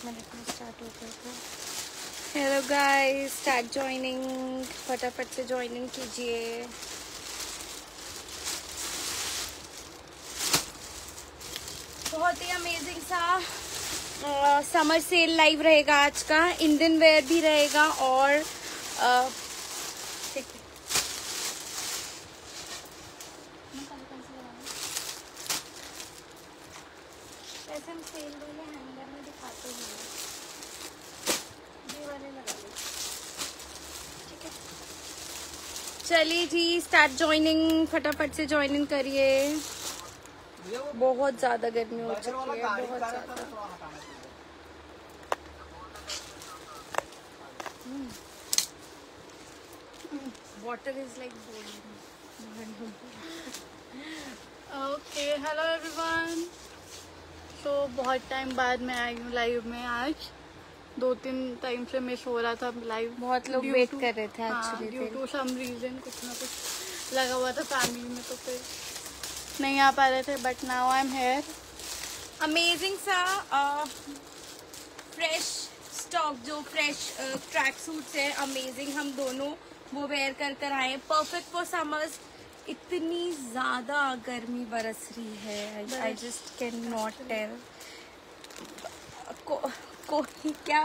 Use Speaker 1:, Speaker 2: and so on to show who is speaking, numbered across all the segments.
Speaker 1: Minute में start हो गया। हेलो गाइस, स्टार्ट ज्वाइनिंग, फटाफट से ज्वाइनिंग कीजिए। बहुत ही अमेजिंग सा समर सेल लाइव रहेगा आज का। इंडियन वेयर भी रहेगा और ऐसे हम सेल वाले हैंगर में दिखाते हैं, ये वाले लगा लो, ठीक है। चलिए जी, स्टार्ट ज्वाइनिंग, फटाफट से ज्वाइनिंग करिए। बहुत ज्यादा गर्मी हो चुकी है, बहुत ज्यादा। Water is like boiling.
Speaker 2: Okay, hello everyone. तो बहुत टाइम बाद मैं आई हूँ लाइव में। आज 2-3 टाइम से मिस हो रहा था लाइव।
Speaker 1: बहुत लोग वेट कर रहे थे actually,
Speaker 2: due to some reason, कुछ ना कुछ लगा हुआ था फैमिली में, तो फिर नहीं आ पा रहे थे। But now I am here.
Speaker 1: Amazing सा फ्रेश स्टॉक, जो फ्रेश ट्रैक सूट्स है, अमेजिंग। हम दोनों वो वेयर कर आए, परफेक्ट फॉर समर्स। इतनी ज्यादा गर्मी बरस रही है, I just can not tell. क्या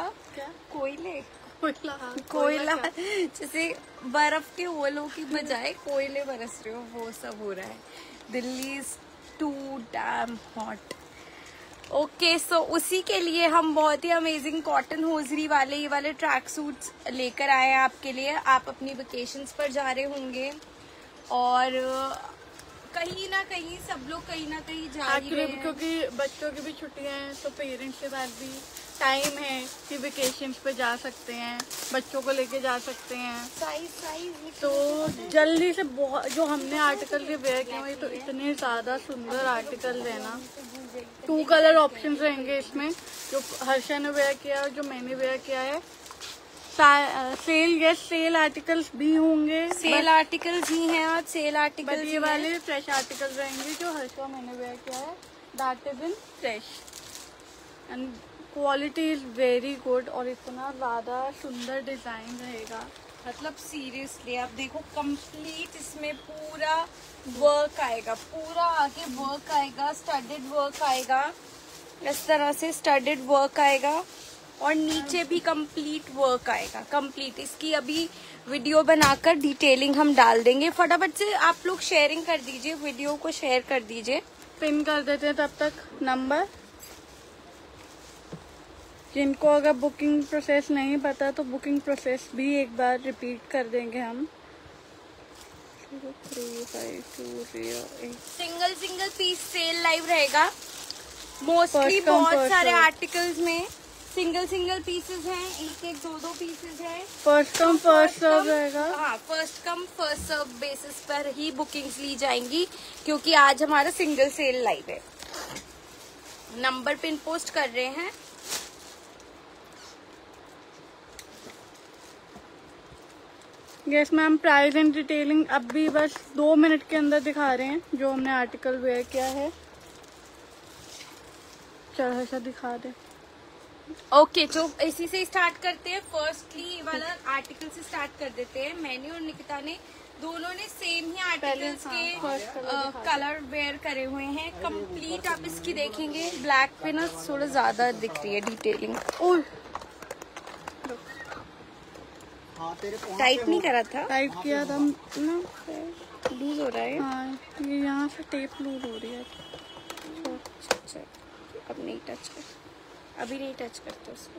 Speaker 1: कोयला जैसे बर्फ के ओलों की बजाय कोयले बरस रहे हो, वो सब हो रहा है। Delhi is too damn hot. Okay, so उसी के लिए हम बहुत ही अमेजिंग कॉटन होजरी वाले ये वाले ट्रैक सूट्स लेकर आए हैं आपके लिए। आप अपनी वेकेशंस पर जा रहे होंगे और कहीं ना कहीं सब लोग कहीं ना कहीं जा रहे हैं,
Speaker 2: क्योंकि बच्चों की भी छुट्टियां हैं, तो पेरेंट्स के पास भी टाइम है कि वेकेशंस पे जा सकते हैं, बच्चों को लेके जा सकते हैं।
Speaker 1: साइज
Speaker 2: तो जल्दी से जो हमने आर्टिकल के वेयर किए हैं, तो इतने ज्यादा सुंदर आर्टिकल है ना। 2 कलर ऑप्शंस रहेंगे इसमें, जो हर्षा ने वेयर किया है और जो मैंने वेयर किया है। सेल आर्टिकल्स भी होंगे,
Speaker 1: सेल आर्टिकल्स ही हैं आज, सेल आर्टिकल्स
Speaker 2: ये वाले फ्रेश आर्टिकल्स रहेंगे जो हर्षा मैंने वेयर किया है। That is in fresh and quality is very good. और इतना ज्यादा सुंदर डिजाइन रहेगा,
Speaker 1: मतलब सीरियसली आप देखो, कंप्लीट इसमें पूरा वर्क आएगा, पूरा आगे वर्क आएगा, स्टडेड वर्क आएगा, इस तरह से स्टडेड वर्क आएगा और नीचे भी कंप्लीट वर्क आएगा। कंप्लीट इसकी अभी वीडियो बनाकर डिटेलिंग हम डाल देंगे। फटाफट से आप लोग शेयरिंग कर दीजिए, वीडियो को शेयर कर दीजिए,
Speaker 2: पिन कर देते हैं तब तक नंबर। जिनको अगर बुकिंग प्रोसेस नहीं पता तो बुकिंग प्रोसेस भी एक बार रिपीट कर देंगे हम। 035208
Speaker 1: सिंगल पीस सेल लाइव रहेगा। मोस्टली बहुत सारे आर्टिकल्स में सिंगल पीसेस हैं, एक 2 पीसेस हैं।
Speaker 2: फर्स्ट कम फर्स्ट सर्व रहेगा।
Speaker 1: हाँ, first come first serve basis पर ही बुकिंग्स ली जाएंगी, क्योंकि आज हमारा सिंगल सेल लाइव है। नंबर पिन पोस्ट कर रहे हैं।
Speaker 2: Yes ma'am, price and detailing अब भी बस 2 मिनट के अंदर दिखा रहे हैं जो हमने आर्टिकल वेयर किया है। चलो ऐसा दिखा दे।
Speaker 1: ओके, तो इसी से स्टार्ट करते हैं। फर्स्टली वाला आर्टिकल से स्टार्ट कर देते हैं। मैंने और निकिता ने दोनों ने सेम ही आर्टिकल्स के कलर वेयर करे हुए हैं। कंप्लीट आप इसकी देखेंगे, ब्लैक पे ना थोड़ा ज्यादा दिख रही है डिटेलिंग। टाइट नहीं करा था,
Speaker 2: टाइट किया था ना,
Speaker 1: लूज हो रहा है।
Speaker 2: हाँ, ये यहाँ से टेप लूज हो रही है।
Speaker 1: अच्छा, अब नहीं टच कर, अभी नहीं टच करते उसको।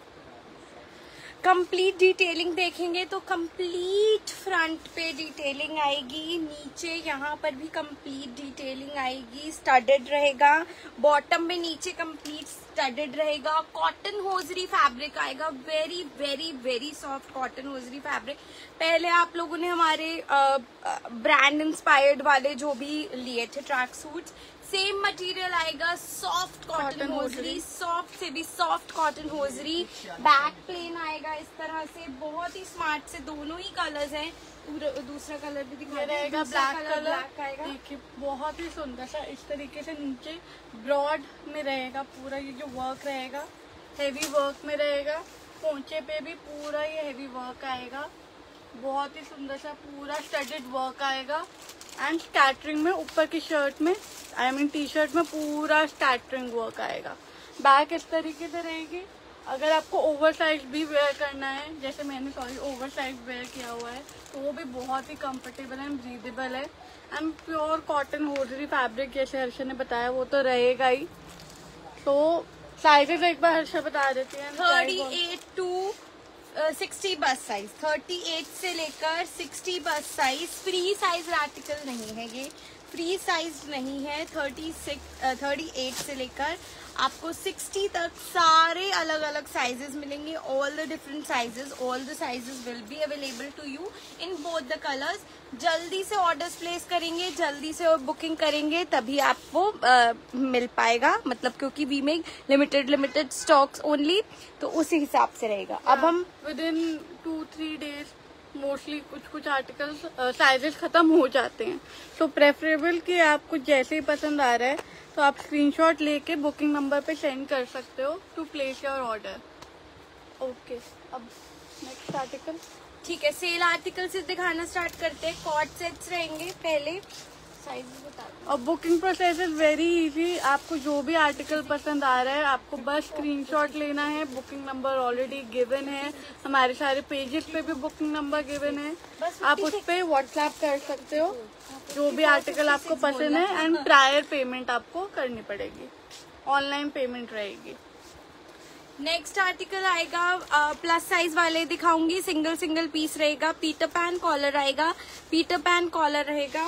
Speaker 1: कंप्लीट डिटेलिंग देखेंगे तो कंप्लीट फ्रंट पे डिटेलिंग आएगी, नीचे यहाँ पर भी कंप्लीट डिटेलिंग आएगी, स्टडेड रहेगा। बॉटम में नीचे कंप्लीट स्टडेड रहेगा। कॉटन होजरी फैब्रिक आएगा, very very very soft cotton hosiery fabric. पहले आप लोगों ने हमारे ब्रांड इंस्पायर्ड वाले जो भी लिए थे ट्रैक सूट्स, सेम मटेरियल आएगा, सॉफ्ट कॉटन होजरी, सॉफ्ट से भी soft cotton hosiery. Back plain आएगा इस तरह से, बहुत ही स्मार्ट से। दोनों ही कलर्स हैं, दूसरा कलर भी दिखा
Speaker 2: रहेगा, ब्लैक कलर
Speaker 1: आएगा।
Speaker 2: देखिए बहुत ही सुंदर सा इस तरीके से नीचे ब्रॉड में रहेगा पूरा ये जो वर्क रहेगा। हेवी वर्क में रहेगा। पोंचे पे भी पूरा ये हेवी वर्क आएगा, बहुत ही सुंदर सा पूरा स्टडेड वर्क आएगा। एंड स्कैटरिंग में ऊपर की शर्ट में टी शर्ट में पूरा स्कैटरिंग वर्क आएगा। बैक इस तरीके से रहेगी। अगर आपको ओवर साइज भी वेयर करना है, जैसे मैंने ओवर साइज वेयर किया हुआ है, तो वो भी बहुत ही कंफर्टेबल एंड ब्रीदेबल है। And pure cotton hosiery fabric जैसे हर्षा ने बताया वो तो रहेगा ही। तो साइजेस एक बार हर्षा बता देती है।
Speaker 1: 38 to 60 बस साइज, 38 से लेकर 60 बस साइज। फ्री साइज आर्टिकल नहीं है, ये फ्री साइज नहीं है। 38 से लेकर आपको 60 तक सारे अलग अलग साइजेस मिलेंगे। All the different sizes, all the sizes will be available to you in both the colours. जल्दी से ऑर्डर्स प्लेस करेंगे, जल्दी से बुकिंग करेंगे, तभी आपको मिल पाएगा। मतलब क्योंकि we make limited stocks only, तो उसी हिसाब से रहेगा। अब हम
Speaker 2: विद इन 2-3 डेज मोस्टली कुछ आर्टिकल्स साइजेस खत्म हो जाते हैं। तो प्रेफरेबल कि आपको जैसे ही पसंद आ रहा है तो आप स्क्रीनशॉट लेके बुकिंग नंबर पे सेंड कर सकते हो to place your order. Okay, अब नेक्स्ट आर्टिकल।
Speaker 1: ठीक है, सेल आर्टिकल से दिखाना स्टार्ट करते हैं। कॉर्ड सेट्स रहेंगे पहले, साइज बता दो।
Speaker 2: और booking process is very easy. आपको जो भी आर्टिकल पसंद आ रहा है आपको बस स्क्रीनशॉट लेना है। बुकिंग नंबर ऑलरेडी गिवन है, हमारे सारे पेजेस पे भी बुकिंग नंबर गिवन है। आप उस पर व्हाट्सएप कर सकते हो जो भी आर्टिकल आपको पसंद है। एंड प्रायर पेमेंट आपको करनी पड़ेगी, ऑनलाइन पेमेंट रहेगी।
Speaker 1: नेक्स्ट आर्टिकल आएगा प्लस साइज वाले दिखाऊंगी। सिंगल पीस रहेगा। पीटर पैन कॉलर आएगा, पीटर पैन कॉलर रहेगा।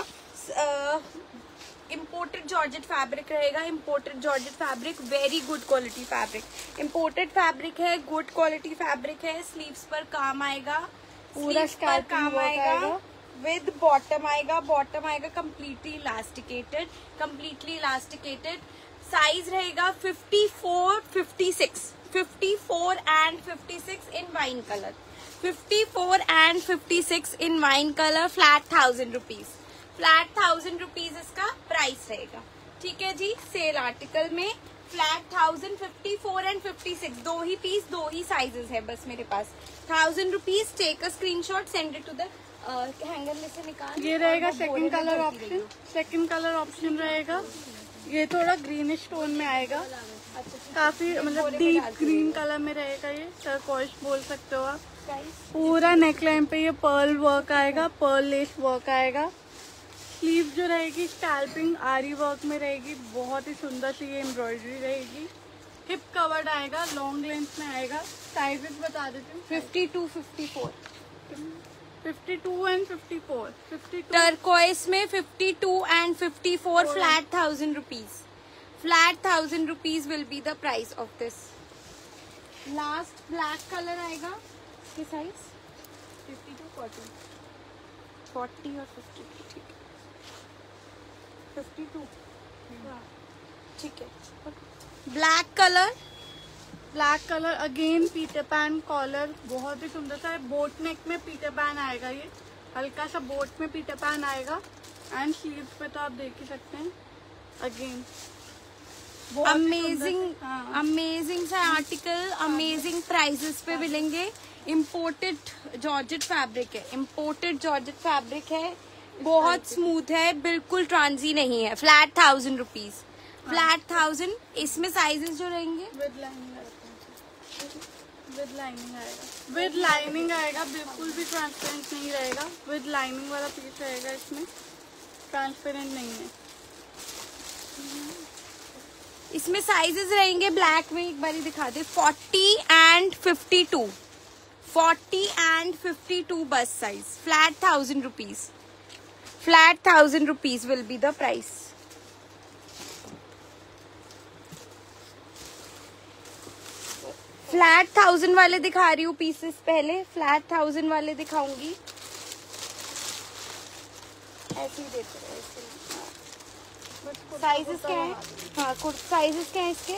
Speaker 1: इम्पोर्टेड जॉर्जेट फैब्रिक रहेगा। Imported georgette fabric, very good quality fabric. Imported fabric है, गुड क्वालिटी फैब्रिक है। स्लीव्स पर काम आएगा,
Speaker 2: पूरा
Speaker 1: पर काम आएगा। विद बॉटम आएगा, बॉटम आएगा कम्प्लीटली इलास्टिकेटेड। साइज रहेगा 54, 56, 54 and 56 in wine colour. 54 and 56 in wine colour. Flat 1000 rupees, flat 1000 rupees इसका प्राइस रहेगा। ठीक है जी, सेल आर्टिकल में फ्लैट 1000, 54 एंड 56, दो ही पीस, दो ही साइजेस है बस मेरे पास। 1000 rupees. Take a screenshot, send it to the hanger में से निकाल।
Speaker 2: ये रहेगा second colour option. Second colour option रहेगा, ये थोड़ा ग्रीनिश टोन में आएगा। काफी मतलब डीप ग्रीन कलर में रहेगा। ये टर्कोइश बोल सकते हो आप। पूरा नेकलाइन पे ये पर्ल वर्क आएगा, पर्ल लेस वर्क आएगा। स्लीव जो रहेगी स्कैल्पिंग आरी वर्क में रहेगी, बहुत ही सुंदर सी ये एम्ब्रॉयडरी रहेगी। हिप कवर्ड आएगा, लॉन्ग लेंथ में आएगा। साइजेस बता देती हूँ।
Speaker 1: 52, 54,
Speaker 2: 52 एंड 54। 52
Speaker 1: टर्कोइस में 52 and 54, flat 1000 rupees. Flat 1000 rupees will be the price of this. Last black colour आएगा। इसके साइज 52, 40, 40 और 52। ठीक है, 52। ठीक है।
Speaker 2: Black colour again Peter pan collar, बहुत ही सुंदर सा है। बोट नेक में पीटर पैन आएगा, ये हल्का सा बोट में पीटर पैन आएगा। एंड स्लीव्स पे तो आप देख ही सकते हैं। अगेन
Speaker 1: अमेजिंग सा आर्टिकल, अमेजिंग प्राइसेस पे मिलेंगे। इम्पोर्टेड जॉर्जेट फैब्रिक है, इम्पोर्टेड जॉर्जेट फैब्रिक है। बहुत स्मूथ है, बिल्कुल ट्रांजी नहीं है। Flat 1000 rupees, flat 1000। इसमें साइजेस जो रहेंगे
Speaker 2: विद लाइनिंग आएगा, बिल्कुल भी ट्रांसपेरेंट नहीं रहेगा। विद लाइनिंग वाला पीस रहेगा, इसमें ट्रांसपेरेंट नहीं है।
Speaker 1: इसमें साइजेस रहेंगे ब्लैक में, एक बारी दिखा दे। 40 एंड 52, 40 एंड 52 बस size. Flat 1000 rupees, flat 1000 rupees will be the price. Flat 1000 वाले दिखा रही हूँ पीसेस पहले। फ्लैट 1000 वाले दिखाऊंगी। ऐसे ही देते रहे। साइजेस क्या है? हाँ, साइजेस क्या है इसके?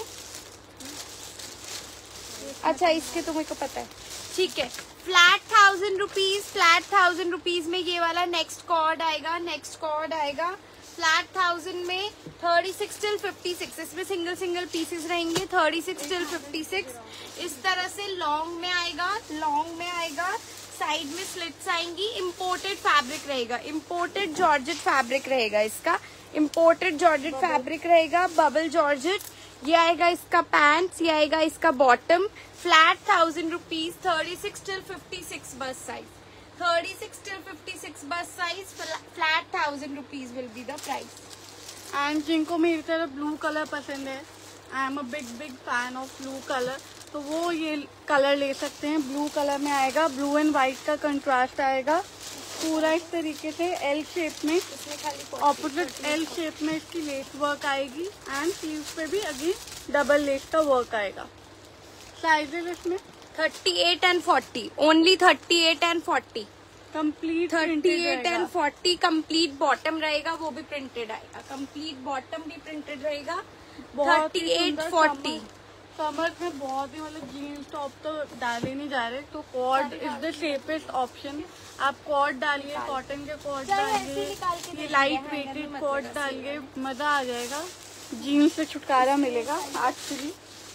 Speaker 1: अच्छा, इसके तो मेरे को पता है। ठीक है, फ्लैट 1000 रुपीज। फ्लैट 1000 रुपीज में ये वाला नेक्स्ट कॉर्ड आएगा। नेक्स्ट कॉर्ड आएगा फ्लैट 1000 में 36 till 56, इसमें सिंगल सिंगल पीसेस रहेंगे। 36 till 56 इस तरह से लॉन्ग में आएगा, लॉन्ग में आएगा, साइड में स्लिट्स आएंगी। इम्पोर्टेड फैब्रिक रहेगा, इम्पोर्टेड जॉर्जेट फैब्रिक रहेगा इसका, इम्पोर्टेड जॉर्जेट फैब्रिक रहेगा, बबल जॉर्जेट। ये आएगा इसका पैंट्स, ये आएगा इसका बॉटम। फ्लैट 1000 रुपीज, 36 till 56 बस साइज, 36 till 56 बस size, flat 1000 rupees will be the price.
Speaker 2: And जिनको मेरी तरह ब्लू कलर पसंद है, I am a big fan of blue colour, तो वो ये कलर ले सकते हैं। ब्लू कलर में आएगा, ब्लू एंड व्हाइट का कंट्रास्ट आएगा पूरा इस तरीके से एल शेप में, ऑपोजिट एल शेप में इसकी लेस वर्क आएगी एंड स्लीव्स पे भी अगेन डबल लेस का वर्क आएगा। साइजेस इसमें
Speaker 1: 38 and 40, only 38 and 40,
Speaker 2: complete
Speaker 1: 38 and 40 complete bottom रहेगा, वो भी प्रिंटेड आएगा, कंप्लीट बॉटम भी प्रिंटेड रहेगा। 38 40
Speaker 2: समर में बहुत ही मतलब जीन्स टॉप तो डाले नहीं जा रहे, तो cord is the safest option. आप कॉर्ड डालिए, कॉटन के कॉर्ड डालिए, ये लाइट वेटेड कॉर्ड डालिए, मजा आ जाएगा, जीन्स से छुटकारा मिलेगा एक्चुअली।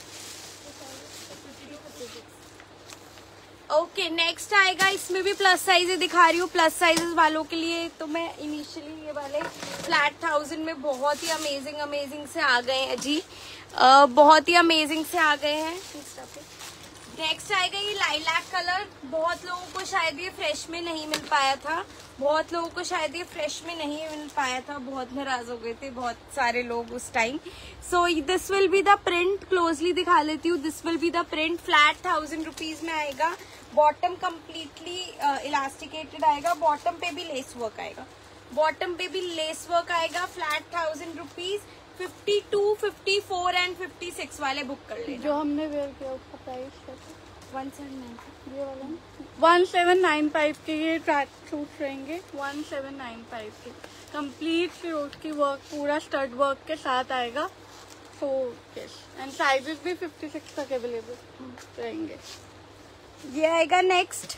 Speaker 1: ओके नेक्स्ट आएगा, इसमें भी प्लस साइज दिखा रही हूँ। प्लस साइजेस वालों के लिए तो मैं इनिशियली ये वाले फ्लैट 1000 में बहुत ही अमेजिंग से आ गए हैं जी, बहुत ही अमेजिंग से आ गए हैं। नेक्स्ट आएगा ये लाइलैक कलर, बहुत लोगों को शायद ये फ्रेश में नहीं मिल पाया था, बहुत लोगों को शायद ये फ्रेश में नहीं मिल पाया था, बहुत नाराज हो गए थे बहुत सारे लोग उस time. So this will be the print, closely दिखा लेती हूँ, this will be the print. Flat 1000 rupees में आएगा, बॉटम कम्प्लीटली इलास्टिकेटेड आएगा, बॉटम पे भी लेस वर्क आएगा, बॉटम पे भी लेस वर्क आएगा। Flat 1000 rupees. 52, 54 एंड 56 वाले बुक कर लेना।
Speaker 2: जो हमने वेयर किया उसका प्राइस
Speaker 1: 1795,
Speaker 2: ये वाला 1795 के ये ट्रैक सूट रहेंगे, 1795 के कंप्लीट फिरोज की वर्क पूरा स्टड वर्क के साथ आएगा। सो यस, एंड साइजेस भी 56 तक अवेलेबल रहेंगे।
Speaker 1: ये आएगा नेक्स्ट,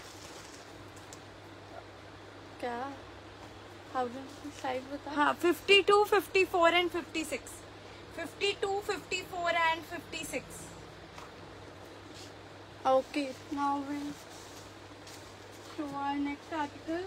Speaker 2: क्या साइज बता?
Speaker 1: हाँ 52, 54 and 56, 52, 54 and 56।
Speaker 2: Okay, now we show our next article.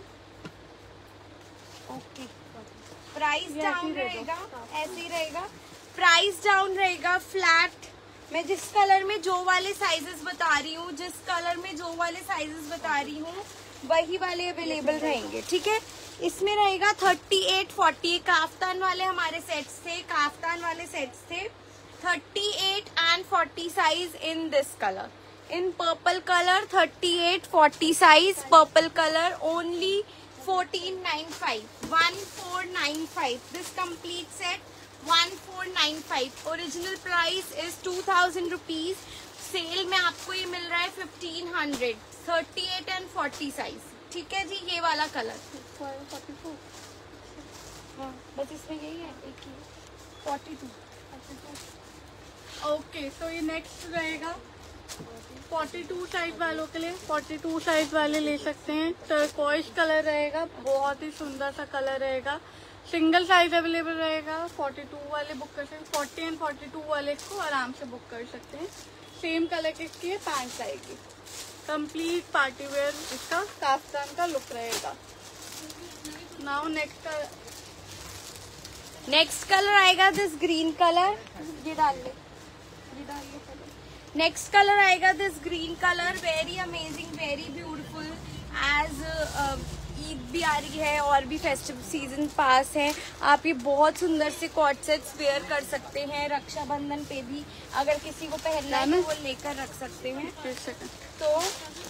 Speaker 1: Okay, price down रहेगा, ऐसे ही रहेगा, प्राइस डाउन रहेगा। फ्लैट मैं जिस कलर में जो वाले साइजेस बता रही हूँ, जिस कलर में जो वाले साइजेस बता रही हूँ वही वाले अवेलेबल रहेंगे, ठीक है। इसमें रहेगा 38, 40, काफ्तान वाले हमारे सेट्स थे, काफ्तान वाले सेट्स थे। 38 and 40 size in this colour, in purple colour, 38, 40 size purple colour, only 1495, 1495 this complete set, 1495। Original price is 2000 rupees, sale में आपको ये मिल रहा है 1500। 38 and 40 साइज, ठीक है जी। ये वाला कलर
Speaker 2: 44,
Speaker 1: हाँ बस इसमें यही है, एक ही 42।
Speaker 2: ओके, सो ये नेक्स्ट रहेगा 42 साइज वालों के लिए। 42 साइज वाले ले सकते हैं, टर्कोइज कलर रहेगा, बहुत ही सुंदर सा कलर रहेगा, सिंगल साइज अवेलेबल रहेगा। 42 वाले बुक कर सकते हैं, 40 एंड 42 वाले को आराम से बुक कर सकते हैं। सेम कलर की इसकी पैंट आएगी, कंप्लीट पार्टी वेयर इसका काफ्तान का लुक रहेगा। नाउ
Speaker 1: नेक्स्ट कलर आएगा दिस ग्रीन कलर, ये डाल ले, ये डाल ले। नेक्स्ट कलर आएगा this green colour, very amazing, very beautiful. As Eid भी आ रही है और भी फेस्टिव सीजन पास है, आप ये बहुत सुंदर से कॉट सेट्स वेयर कर सकते हैं। रक्षाबंधन पे भी अगर किसी को पहनना है तो वो लेकर रख सकते हैं। तो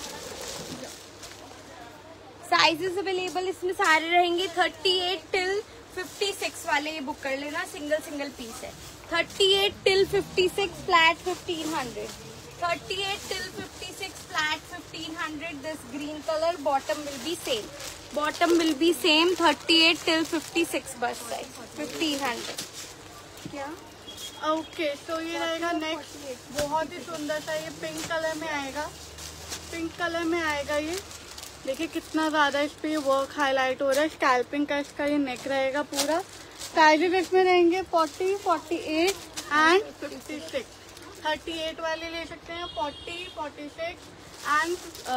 Speaker 1: साइजेस अवेलेबल इसमें सारे रहेंगे। 38 till 56 वाले ये बुक कर लेना, सिंगल पीस है। 38 till 56 flat 1500, 38 till 56 flat 1500. This green color, bottom will be same, bottom will be same. 38 till 56 bust size 1500. क्या
Speaker 2: ओके, तो ये रहेगा नेक्स्ट, बहुत ही सुंदर सा, ये पिंक कलर में आएगा, पिंक कलर में आएगा। ये देखिए कितना ज्यादा इस पे वर्क हाईलाइट हो रहा है, स्कैल्पिंग का इसका ये नेक रहेगा पूरा, साइजेस इसमें रहेंगे 40, 48 एंड 56। 38 वाले ले सकते हैं 40, 46 एंड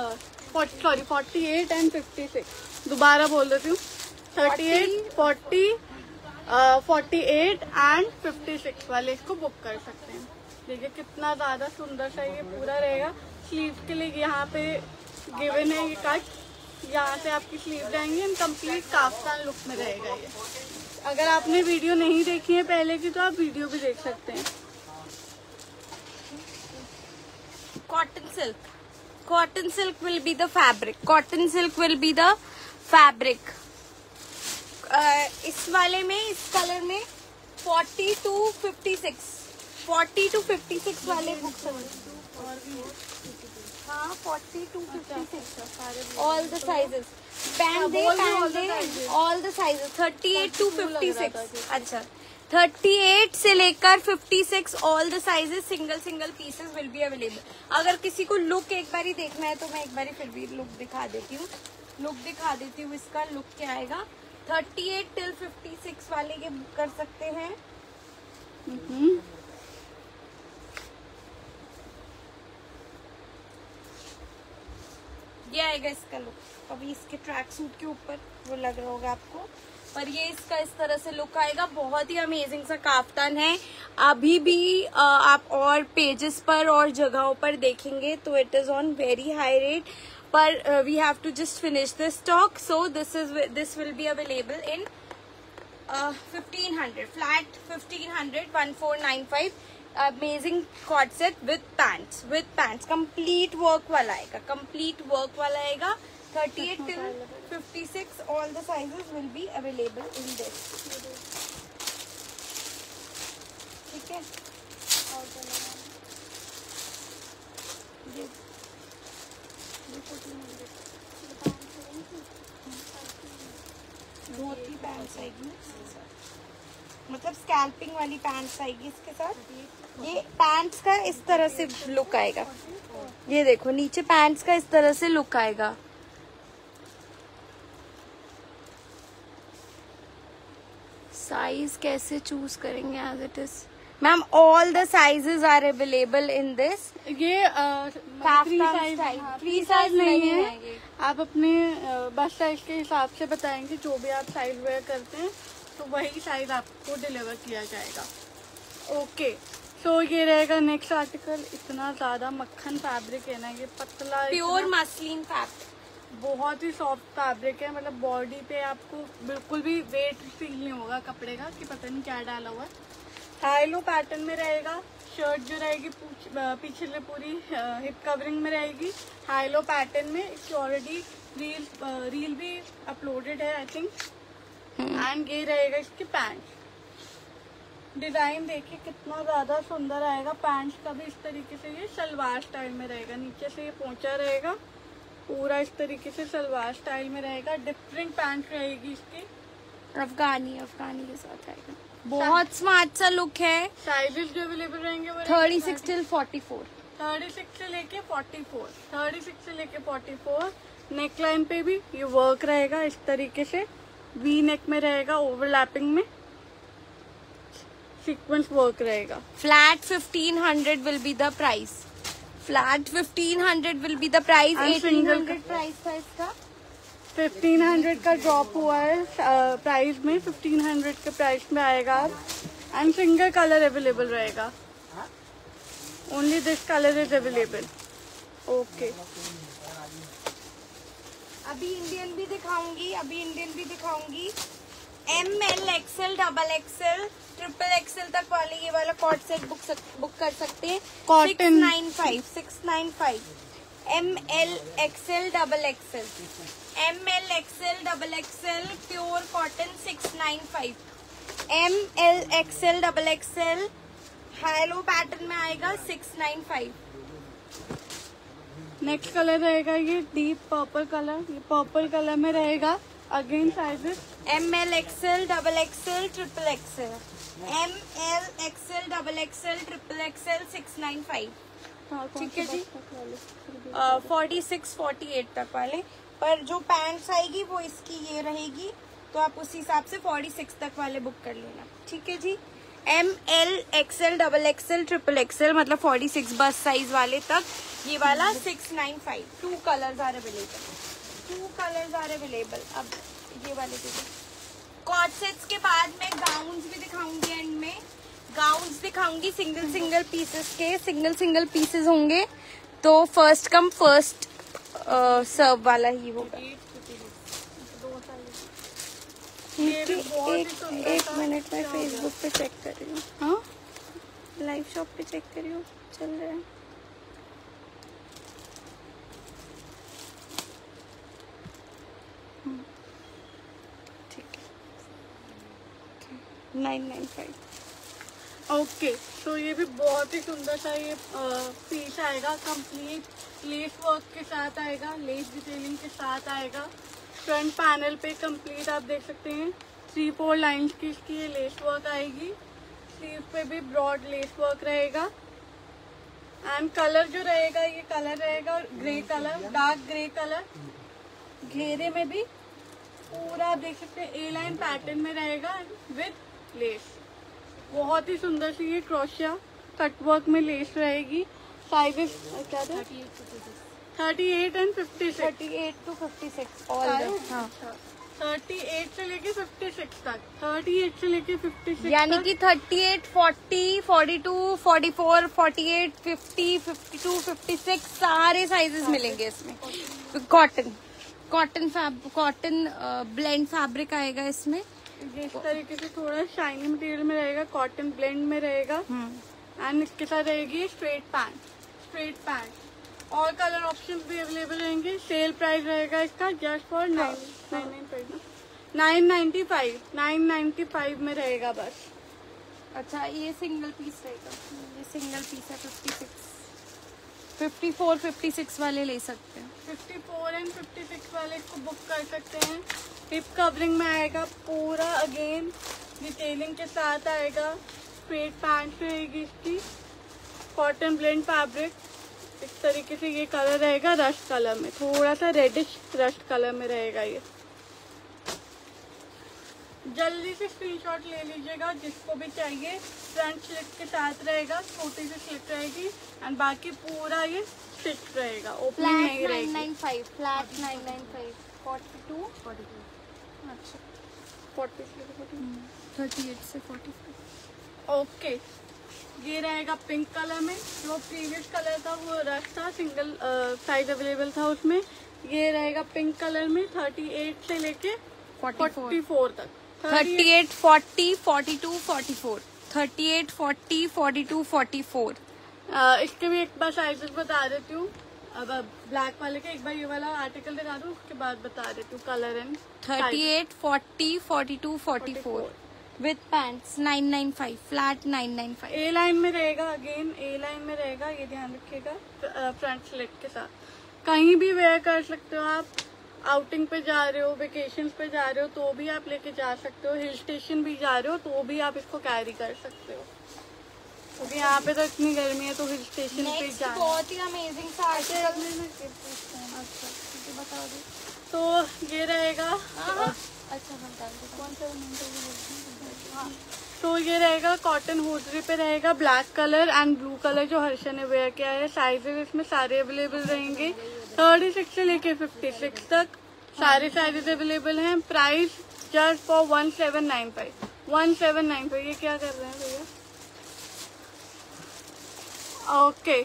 Speaker 2: 48 एंड 56। दोबारा बोल देती हूँ 38, 40, 48 एंड 56 वाले इसको बुक कर सकते हैं। देखिए कितना ज्यादा सुंदर सा ये पूरा रहेगा। स्लीव के लिए यहाँ पे गिवन है ये कट, यहाँ से आपकी स्लीव जाएंगे एंड कंप्लीट काफ्तान लुक में रहेगा ये। अगर आपने वीडियो नहीं देखी है पहले की तो आप वीडियो भी देख सकते हैं।
Speaker 1: Cotton silk will be the fabric. Cotton silk will be the fabric. इस वाले में, इस कलर में 40 to 56 वाले बुक्स हैं। हाँ 40 to 56 all the sizes. All the sizes 38 to 56। अच्छा 38 से लेकर 56 all the sizes single pieces will be available। अगर किसी को लुक एक बार ही देखना है तो मैं एक बार ही फिर भी लुक दिखा देती हूँ। इसका लुक क्या आएगा। 38 till 56 वाले ये बुक कर सकते हैं। ये आएगा इसका लुक। अभी इसके ट्रैक सूट के ऊपर वो लग रहा होगा आपको, पर ये इसका इस तरह से लुक आएगा। बहुत ही अमेजिंग सा काफ्तान है। अभी भी आप और पेजेस पर और जगहों पर देखेंगे तो it is on very high rate, पर we have to just finish this stock. So this will be available in 1500 flat 1500 1495। Amazing cord set with pants complete work वाला आएगा। 38 till 56 all the sizes will be available in this। ठीक है। धोती pants आएगी, मतलब scalping वाली pants आएगी इसके साथ। ये पैंट्स का इस तरह से लुक आएगा। ये देखो नीचे पैंट्स का इस तरह से लुक आएगा। साइज कैसे चूज करेंगे as it is. Ma'am all the sizes are available in this.
Speaker 2: ये फ्री साइज नहीं है, आप अपने बस साइज के हिसाब से बताएंगे। जो भी आप साइज वेयर करते हैं तो वही साइज आपको डिलीवर किया जाएगा। ओके सो ये रहेगा नेक्स्ट आर्टिकल। इतना ज्यादा मक्खन फैब्रिक है ना, ये पतला
Speaker 1: प्योर मसलिन फैब्रिक,
Speaker 2: बहुत ही सॉफ्ट फैब्रिक है। मतलब बॉडी पे आपको बिल्कुल भी वेट फील नहीं होगा कपड़े का कि पता नहीं क्या डाला हुआ है। हाई लो पैटर्न में रहेगा। शर्ट जो रहेगी पीछे से पूरी हिप कवरिंग में रहेगी। हाई लो पैटर्न में इसकी ऑलरेडी रील भी अपलोडेड है आई थिंक। एंड ये रहेगा इसकी पैंट। डिजाइन देखिए कितना ज्यादा सुंदर आएगा। पैंट्स का भी इस तरीके से ये सलवार स्टाइल में रहेगा। नीचे से ये पोंचा रहेगा, पूरा इस तरीके से सलवार स्टाइल में रहेगा। डिफरेंट पैंट रहेगी इसकी,
Speaker 1: अफगानी के साथ आएगा। बहुत स्मार्ट सा लुक है।
Speaker 2: साइजेस जो अवेलेबल रहेंगे वो
Speaker 1: 36 till 44।
Speaker 2: 36 से लेके 44। 36 से लेके 44। नेक लाइन पे भी ये वर्क रहेगा इस तरीके से, वी नेक में रहेगा, ओवरलैपिंग में सीक्वेंस वर्क रहेगा।
Speaker 1: Flat 1500 will be the price। 1800 price था इसका।
Speaker 2: 1500 का ड्रॉप हुआ है प्राइस में। 1500 के प्राइस में आएगा। एंड सिंगल कलर अवेलेबल रहेगा। Only this colour is available. Okay
Speaker 1: अभी इंडियन भी दिखाऊंगी। ML XL XXL triple XL तक वाले ये वाला कॉट सेट बुक कर सकते हैं। 695 ML XL XXL pure cotton 695। ML XL XXL high low pattern में आएगा 695।
Speaker 2: नेक्स्ट कलर रहेगा ये डीप पर्पल कलर। ये पर्पल कलर में रहेगा। Again sizes
Speaker 1: ML XL XXL triple XL। ML XL XXL triple XL 695। ठीक है जी। 46 48 तक वाले। पर जो पैंट्स आएगी वो इसकी ये रहेगी तो आप उस हिसाब से 46 तक वाले बुक कर लेना, ठीक है जी। ML XL XXL XXL मतलब 46 बस साइज वाले तक ये वाला 695। 2 colours are available, 2 colours are available. अब ये वाले देखो कॉर्ड सेट्स के बाद मैं गाउन्स भी दिखाऊंगी, एंड में गाउन्स दिखाऊंगी सिंगल पीसेस के, सिंगल पीसेस होंगे तो फर्स्ट कम फर्स्ट सर्व वाला ही होगा। एक मिनट में फेसबुक पे चेक कर रही हूँ, हाँ लाइव शॉप पे चेक कर रही हूँ, चल रहा है। ठीक है 995।
Speaker 2: ओके, तो ये भी बहुत ही सुंदर सा ये पीस आएगा, कंप्लीट लेस वर्क के साथ आएगा, लेस डिटेलिंग के साथ आएगा। फ्रंट पैनल पे कंप्लीट आप देख सकते हैं 3-4 लाइंस की इसकी ये लेस वर्क आएगी। स्लीव पे भी ब्रॉड लेस वर्क रहेगा। एंड कलर जो रहेगा ये कलर रहेगा grey colour, dark grey colour. घेरे में भी पूरा आप देख सकते हैं ए लाइन पैटर्न में रहेगा विद लेस। बहुत ही सुंदर सी ये क्रोशिया कट वर्क में लेस रहेगी। साइजेस क्या थे? 38 एंड 56।
Speaker 1: 38 to 56 ऑल द, हाँ
Speaker 2: 38 से लेके 56 तक, 38 से लेके 56
Speaker 1: यानी कि 38, 40, 42, 44, 48, 50, 52, 56 सारे साइजेस मिलेंगे इसमें। कॉटन ब्लेंड फैब्रिक आएगा इसमें,
Speaker 2: इस तरीके से थोड़ा शाइनी मटेरियल में रहेगा, कॉटन ब्लेंड में रहेगा। एंड इसके साथ रहेगी स्ट्रेट पैंट। और कलर ऑप्शन भी अवेलेबल रहेंगे। सेल प्राइस रहेगा इसका जस्ट फॉर 995 में रहेगा बस।
Speaker 1: अच्छा ये सिंगल पीस रहेगा, ये सिंगल पीस है 54, 56 वाले ले सकते हैं।
Speaker 2: 54 एंड 56 वाले को बुक कर सकते हैं। हिप कवरिंग में आएगा पूरा, अगेन डिटेलिंग के साथ आएगा। स्ट्रेट पैंट रहेगी इसकी, कॉटन ब्लेंड फैब्रिक। इस तरीके से ये कलर रहेगा रस्ट कलर में, थोड़ा सा रेडिश रस्ट कलर में रहेगा ये। जल्दी से स्क्रीनशॉट ले लीजिएगा जिसको भी चाहिए। फ्रंट स्लिट के साथ रहेगा, छोटी सी स्लिट रहेगी एंड बाकी पूरा ये स्टिच रहेगा, ओपनिंग नहीं रहेगी।
Speaker 1: 995 फ्लैट 995 42 अच्छा 38 से 45।
Speaker 2: ओके, ये रहेगा पिंक कलर में। जो प्रीवियस कलर था वो रश था, सिंगल साइज अवेलेबल था उसमें। ये रहेगा पिंक कलर में 38 से लेके 44 तक।
Speaker 1: 38, 40, 42, 44। 38, 40, 42, 44।
Speaker 2: इसके भी एक बार साइजेस बता देती हूँ। अब ब्लैक वाले का एक बार ये वाला आर्टिकल दिखा दूँ, उसके बाद बता देती हूँ colour and.
Speaker 1: 38, 40, 42, 44 with pants 995 flat 995।
Speaker 2: A line में रहेगा, अगेन ए लाइन में रहेगा, ये ध्यान रखिएगा। फ्रंट स्लिट के साथ कहीं भी वेयर कर सकते हो आप। आउटिंग पे जा रहे हो, वेकेशन पे जा रहे हो तो भी आप लेके जा सकते हो। हिल स्टेशन भी जा रहे हो तो भी आप इसको कैरी कर सकते हो, क्योंकि यहाँ पे तो इतनी गर्मी है तो हिल स्टेशन पे जाना।
Speaker 1: बहुत ही अमेजिंग सा आर्टिकल
Speaker 2: बता दो। तो ये रहेगा,
Speaker 1: अच्छा कौन सा?
Speaker 2: तो ये रहेगा कॉटन होजरी पे रहेगा, black colour and blue colour जो हर्षा ने वेयर किया है। साइजेस इसमें सारे अवेलेबल रहेंगे, 36 से लेके 56 तक सारे साइजेस अवेलेबल हैं। Price just for 1795। 1795। ये क्या कर रहे हैं भैया? ओके,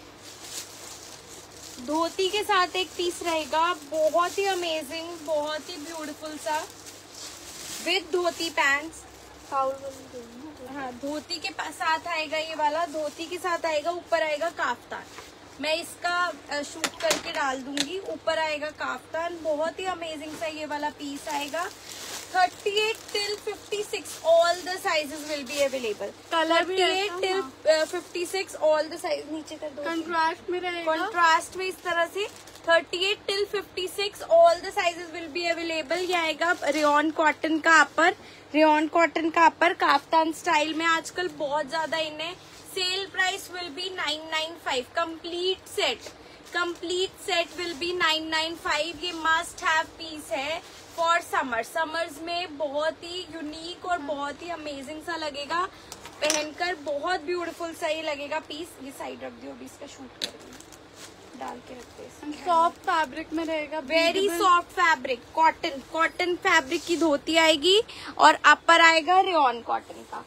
Speaker 1: धोती के साथ एक पीस रहेगा, बहुत ही अमेजिंग, बहुत ही ब्यूटीफुल सा विद धोती पैंट्स। हाँ धोती के साथ आएगा ये वाला, धोती के साथ आएगा। ऊपर आएगा काफ्तान, मैं इसका शूट करके डाल दूंगी। ऊपर आएगा काफ्तान, बहुत ही अमेजिंग सा ये वाला पीस आएगा। 38 till 56 all the sizes will be available।
Speaker 2: Colour भी
Speaker 1: 38 till 56 all the size नीचे कर दो।
Speaker 2: कंट्रास्ट में रहेगा,
Speaker 1: कंट्रास्ट में इस तरह से 38 till 56 all the sizes will be available। ये आएगा रेयन कॉटन का अपर, रेयन कॉटन का अपर काफ्तान स्टाइल में आजकल बहुत ज्यादा इन है। Sale price will be 995। Complete set will be 995। ये मस्ट हैव पीस है। फॉर समर्स में बहुत ही यूनिक और बहुत ही अमेजिंग सा लगेगा, पहनकर बहुत ब्यूटीफुल सा ही लगेगा पीस। ये साइड रख दियो, अभी इसका शूट करेंगे, डाल के रखते हैं।
Speaker 2: सॉफ्ट फैब्रिक में रहेगा,
Speaker 1: very soft fabric, cotton fabric की धोती आएगी और अपर आएगा रेयन कॉटन का।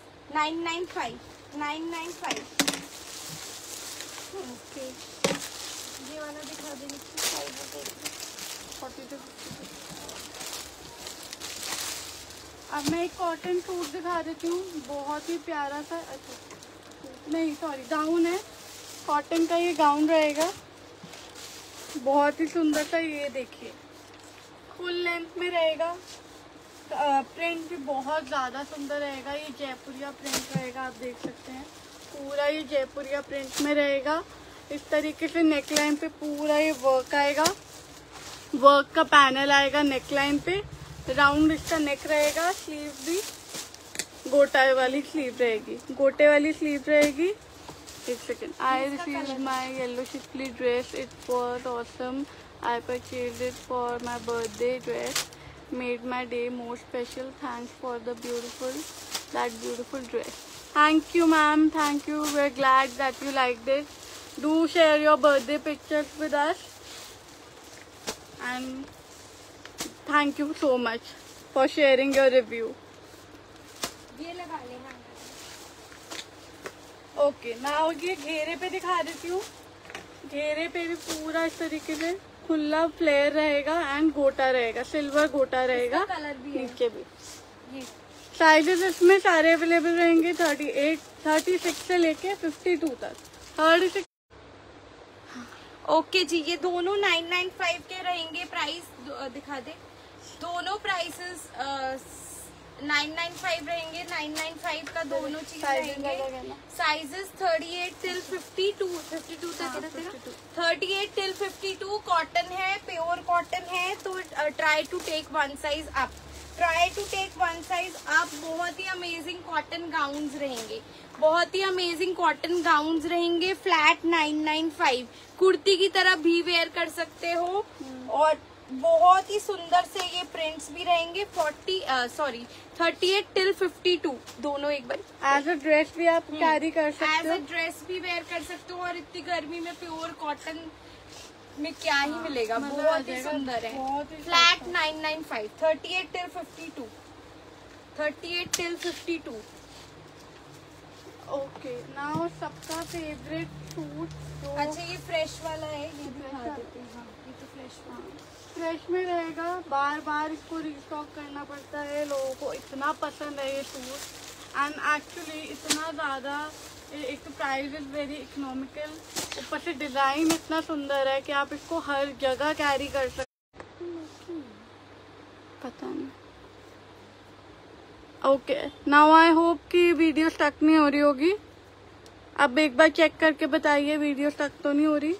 Speaker 1: 995।
Speaker 2: ओके,
Speaker 1: ये वाला दिखा देंगे, साइड में देखिए।
Speaker 2: 42। अब मैं एक कॉटन सूट दिखा देती हूँ, बहुत ही प्यारा सा। अच्छा नहीं सॉरी, गाउन है, कॉटन का ये गाउन रहेगा, बहुत ही सुंदर सा। ये देखिए फुल लेंथ में रहेगा, प्रिंट भी बहुत ज़्यादा सुंदर रहेगा। ये जयपुरिया प्रिंट रहेगा, आप देख सकते हैं पूरा ये जयपुरिया प्रिंट में रहेगा। इस तरीके से नेकलाइन पे पूरा ये वर्क आएगा, वर्क का पैनल आएगा नेकलाइन पे, राउंड इसका नेक रहेगा। स्लीव भी गोटा वाली स्लीव रहेगी, गोटे वाली स्लीव रहेगी। एक second, I received my yellow schiffli dress, it was awesome, I purchased it for my birthday dress, made my day more special, thanks for that beautiful dress. Thank you ma'am, thank you, we're glad that you liked it. Do share your birthday pictures with us and thank you so much for sharing your review.
Speaker 1: ये लगा लेना।
Speaker 2: Okay, now ये घेरे पे दिखा देती हूँ। घेरे पे भी पूरा इस तरीके से खुला फ्लेयर रहेगा एंड गोटा रहेगा, सिल्वर गोटा रहेगा,
Speaker 1: कलर भी है।
Speaker 2: नीचे भी।
Speaker 1: ये
Speaker 2: साइजेस इसमें सारे अवेलेबल रहेंगे, 38, 36 से लेके 52 तक। 36।
Speaker 1: ओके जी, ये दोनों 995 के रहेंगे। प्राइस दिखा दे, दोनों प्राइसेस 995 रहेंगे। 995 का दोनों चीज रहेंगे। साइजेस 38 till 52 तक है ना? 38 till 52 कॉटन है, प्योर कॉटन है, तो try to take one size up, बहुत ही अमेजिंग कॉटन गाउन्स रहेंगे, बहुत ही अमेजिंग कॉटन गाउन्स रहेंगे। फ्लैट 995, कुर्ती की तरह भी वेयर कर सकते हो और बहुत ही सुंदर से ये प्रिंट्स भी रहेंगे। 38 till 52 दोनों एक बार
Speaker 2: एज अ ड्रेस भी आप कैरी कर सकते हो,
Speaker 1: एज अ ड्रेस भी वेयर कर सकते हो। और इतनी गर्मी में प्योर कॉटन में क्या ही मिलेगा, बहुत ही सुंदर है। Flat 995, 38 till 52, 38 till 52।
Speaker 2: Okay, now सबका फेवरेट सूट जो
Speaker 1: अच्छा ये फ्रेश वाला है, ये दिखा देते हैं। हाँ, ये तो फ्रेश वाला
Speaker 2: फ्रेश में रहेगा, बार बार इसको रिस्टॉक करना पड़ता है, लोगों को इतना पसंद है ये सूट। एंड एक्चुअली इतना ज़्यादा, एक तो प्राइस इज वेरी इकोनॉमिकल, ऊपर से डिज़ाइन इतना सुंदर है कि आप इसको हर जगह कैरी कर सकते। पता नहीं। ओके, नाउ आई होप कि वीडियो स्टक नहीं हो रही होगी। अब एक बार चेक करके बताइए वीडियो स्टक तो नहीं हो रही।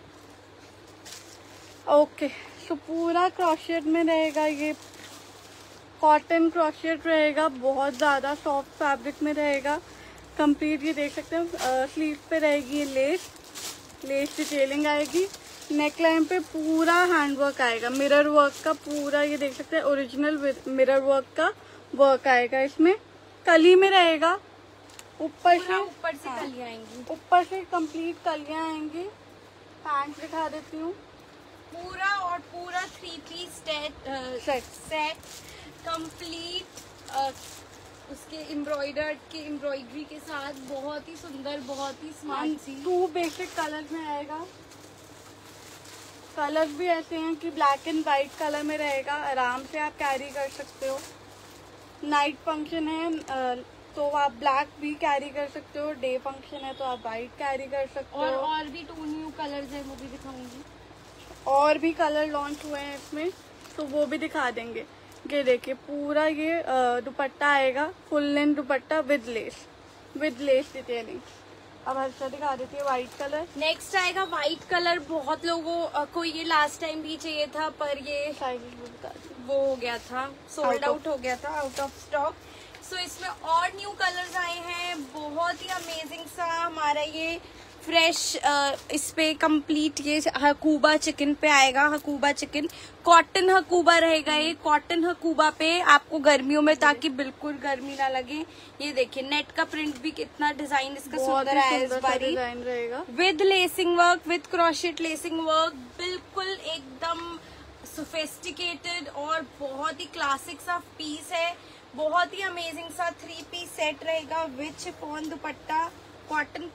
Speaker 2: ओके, सो पूरा क्रॉशेट में रहेगा, ये कॉटन क्रॉशेट रहेगा, बहुत ज़्यादा सॉफ्ट फैब्रिक में रहेगा कंप्लीट। ये देख सकते हैं स्लीव पे रहेगी ये लेस डिटेलिंग आएगी। नेकलाइन पे पूरा हैंडवर्क आएगा, मिरर वर्क का पूरा, ये देख सकते हैं ओरिजिनल मिरर वर्क का वर्क आएगा। इसमें कली में रहेगा, ऊपर से
Speaker 1: कलियां आएंगी,
Speaker 2: ऊपर से कंप्लीट कलियां आएंगी। पैंट दिखा देती हूँ
Speaker 1: पूरा, और पूरा 3 सेट कंप्लीट उसके एम्ब्रॉयडरी के साथ, बहुत ही सुंदर, बहुत ही स्मार्ट सी।
Speaker 2: 2 बेसिक कलर में आएगा। कलर भी ऐसे हैं कि ब्लैक एंड वाइट कलर में रहेगा, आराम से आप कैरी कर सकते हो। नाइट फंक्शन है तो आप ब्लैक भी कैरी कर सकते हो, डे फंक्शन है तो आप वाइट कैरी कर सकते हो।
Speaker 1: और भी 2 न्यू कलर्स है, वो भी दिखाऊंगी।
Speaker 2: और भी कलर लॉन्च हुए हैं इसमें, तो वो भी दिखा देंगे। ये देखिए पूरा ये दुपट्टा आएगा, full length dupatta with lace detailing. अब हर्षा दिखा देती है व्हाइट कलर।
Speaker 1: नेक्स्ट आएगा व्हाइट कलर। बहुत लोगों को ये लास्ट टाइम भी चाहिए था, पर ये वो हो गया था, सोल्ड आउट हो गया था, आउट ऑफ स्टॉक। सो इसमें और न्यू कलर्स आए हैं, बहुत ही अमेजिंग सा हमारा ये फ्रेश इस पे कंप्लीट ये हकूबा चिकन पे आएगा। हकूबा चिकन कॉटन हकूबा रहेगा। ये कॉटन हकूबा पे आपको गर्मियों में, ताकि बिल्कुल गर्मी ना लगे। ये देखिए नेट का प्रिंट भी कितना डिजाइन इसका सुंदर है इस बारी।
Speaker 2: डिजाइन रहेगा
Speaker 1: with lacing work, with crochet lacing work, बिल्कुल एकदम सोफिस्टिकेटेड और बहुत ही क्लासिक सा पीस है। बहुत ही अमेजिंग सा 3 पीस सेट रहेगा with chiffon dupatta, cotton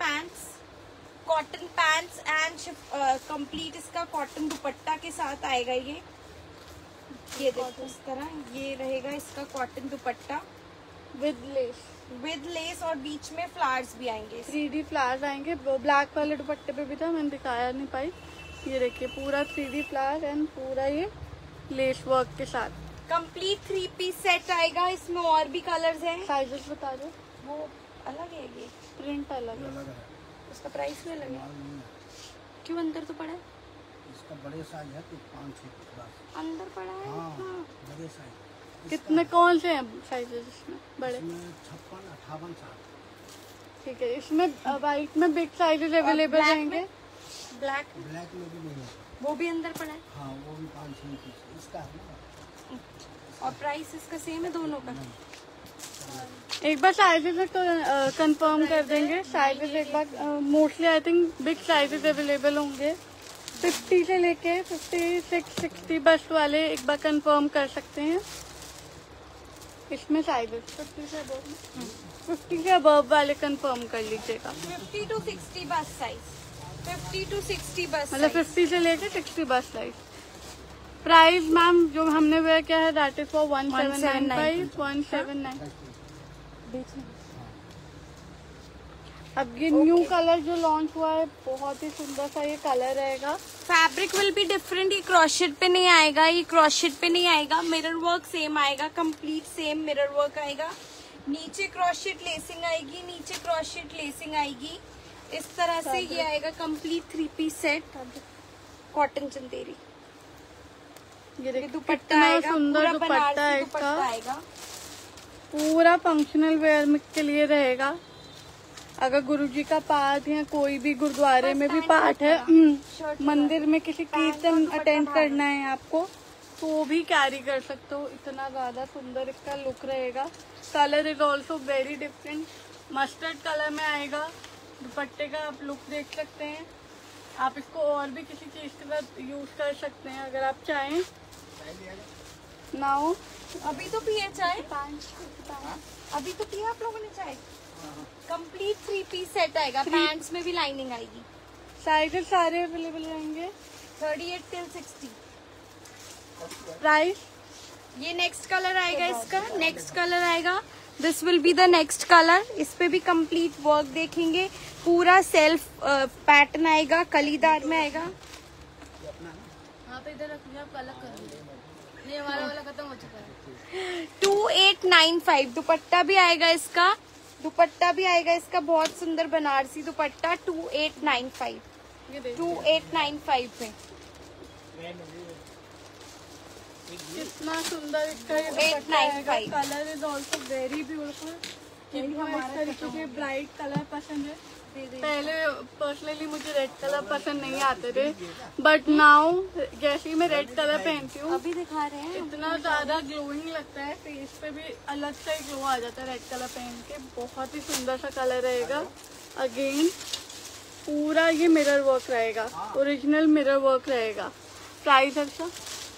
Speaker 1: pants and complete इसका कॉटन दुपट्टा के साथ आएगा। ये देखो इस तरह ये रहेगा इसका कॉटन दुपट्टा विद लेस और बीच में फ्लावर्स भी आएंगे,
Speaker 2: 3D फ्लावर्स आएंगे। ब्लैक वाले दुपट्टे पे भी था, मैंने दिखाया नहीं पाई। ये देखिए पूरा 3D फ्लावर एंड पूरा ये लेस वर्क के साथ
Speaker 1: कंप्लीट 3 पीस सेट आएगा। इसमें और भी कलर्स हैं।
Speaker 2: साइजेस बता दो।
Speaker 1: वो अलग है, ये
Speaker 2: प्रिंट अलग है,
Speaker 1: उसका प्राइस भी अलग है। क्यों अंदर तो पड़ा है?
Speaker 3: इसका बड़े साइज है तो 5-6
Speaker 1: अंदर पड़ा है।
Speaker 3: हाँ, बड़े साइज।
Speaker 2: कितने कौन से हैं साइजेस इसमें बड़े?
Speaker 3: 56-58 साल।
Speaker 2: ठीक है, इसमें वाइट में बिग साइजेस अवेलेबल रहेंगे।
Speaker 1: ब्लैक
Speaker 3: में भी नहीं है,
Speaker 1: वो भी अंदर पड़ा है।
Speaker 3: हाँ वो भी 5-6 पीस इसका है ना।
Speaker 1: और प्राइस इसका सेम है दोनों का?
Speaker 2: एक बार साइजेस कंफर्म कर देंगे। साइजेस एक बार mostly I think big sizes available होंगे। 50 से लेके 56-60 बस वाले एक बार कंफर्म कर सकते हैं। इसमें साइजेस 50 से अबव वाले कंफर्म कर लीजिएगा।
Speaker 1: 50 to 60 बस साइज, 50 to 60 बस
Speaker 2: मतलब 50 से लेके 60 बस साइज। प्राइस मैम जो हमने वेयर किया है दैट इज फॉर 1795 अब ये न्यू कलर जो लॉन्च हुआ है बहुत ही सुंदर सा ये कलर रहेगा।
Speaker 1: Fabric will be different. ये क्रॉशेट पे नहीं आएगा, ये क्रॉशेट पे नहीं आएगा। मिरर वर्क सेम आएगा, कंप्लीट सेम मिरर वर्क आएगा। नीचे क्रॉशेट लेसिंग आएगी, नीचे क्रॉशेट लेसिंग आएगी। इस तरह से ये आएगा complete 3 piece set cotton Chanderi.
Speaker 2: ये
Speaker 1: दुपट्टा आएगा,
Speaker 2: सुंदर
Speaker 1: पूरा
Speaker 2: दुपट्टा
Speaker 1: बनारसी दुपट्टा
Speaker 2: इसका
Speaker 1: आएगा।
Speaker 2: पूरा फंक्शनल वेयर के लिए रहेगा। अगर गुरुजी का पाठ या कोई भी गुरुद्वारे में भी पाठ है, मंदिर में किसी कीर्तन अटेंड करना है आपको, तो भी कैरी कर सकते हो। इतना ज्यादा सुंदर इसका लुक रहेगा। Colour is also very different, mustard colour में आएगा। दुपट्टे का आप लुक देख सकते हैं। आप इसको और भी किसी चीज के साथ यूज कर सकते हैं अगर आप चाहें। नाउ
Speaker 1: अभी तो पिए चाय, अभी तो पिया आप लोगों ने चाय। कंप्लीट 3 पीस सेट आएगा। पैंट्स में भी लाइनिंग आएगी।
Speaker 2: साइजेस सारे अवेलेबल रहेंगे
Speaker 1: 38 till 60।
Speaker 2: प्राइस
Speaker 1: ये नेक्स्ट कलर आएगा, इसका नेक्स्ट कलर आएगा। This will be the next colour. इस पे भी कंप्लीट वर्क देखेंगे। पूरा सेल्फ पैटर्न आएगा, कलीदार में आएगा।
Speaker 2: आप इधर रखिए, आप अलग करेंगे। ये हमारा वाला खत्म हो चुका है।
Speaker 1: 2895 दुपट्टा भी आएगा इसका। दुपट्टा भी आएगा इसका बहुत सुंदर बनारसी दुपट्टा। 2895 2895 में
Speaker 2: कितना सुंदर इसका ये दुपट्टा आएगा। Colour is also very beautiful. इस तरीके के ब्राइट कलर पसंद है। पहले पर्सनली मुझे रेड कलर पसंद नहीं आते थे, बट नाउ जैसे ही मैं रेड कलर पहनती हूँ
Speaker 1: अभी दिखा रहे हैं,
Speaker 2: इतना ज्यादा ग्लोइंग लगता है। फेस पे भी अलग सा ही ग्लो आ जाता है रेड कलर पहन के। बहुत ही सुंदर सा कलर रहेगा। अगेन पूरा ये मिरर वर्क रहेगा, ओरिजिनल मिरर वर्क रहेगा। प्राइस अच्छा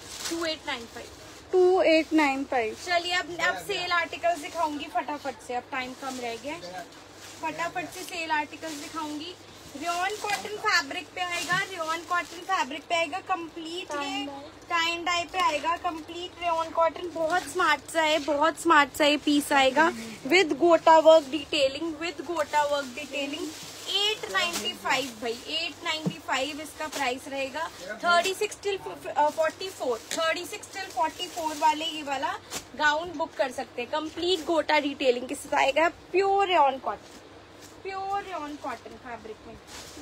Speaker 2: 2895।
Speaker 1: चलिए अब सेल आर्टिकल्स दिखाऊंगी फटाफट से। अब टाइम कम रह गया, फटाफट से सेल आर्टिकल्स दिखाऊंगी। रेयन कॉटन फैब्रिक पे आएगा, रेयन कॉटन फैब्रिक पे आएगा। कंप्लीट ये टाई एंड डाई पे आएगा। कंप्लीट रेयन कॉटन बहुत स्मार्ट सा है, बहुत स्मार्ट सा ये पीस आएगा with gota work detailing, with gota work detailing. 895 भाई, 895 इसका प्राइस रहेगा। 36 till 44, 36 till 44 वाले ये वाला गाउन बुक कर सकते हैं। कंप्लीट गोटा डिटेलिंग के साथ आएगा। Pure rayon cotton, pure rayon cotton fabric में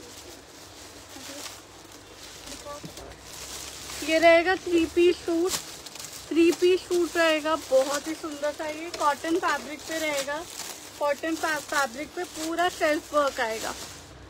Speaker 2: ये रहेगा 3 पीस सूट। 3 पीस सूट रहेगा बहुत ही सुंदर सा। ये कॉटन फैब्रिक पे रहेगा। कॉटन फैब्रिक पे पूरा सेल्फ वर्क आएगा।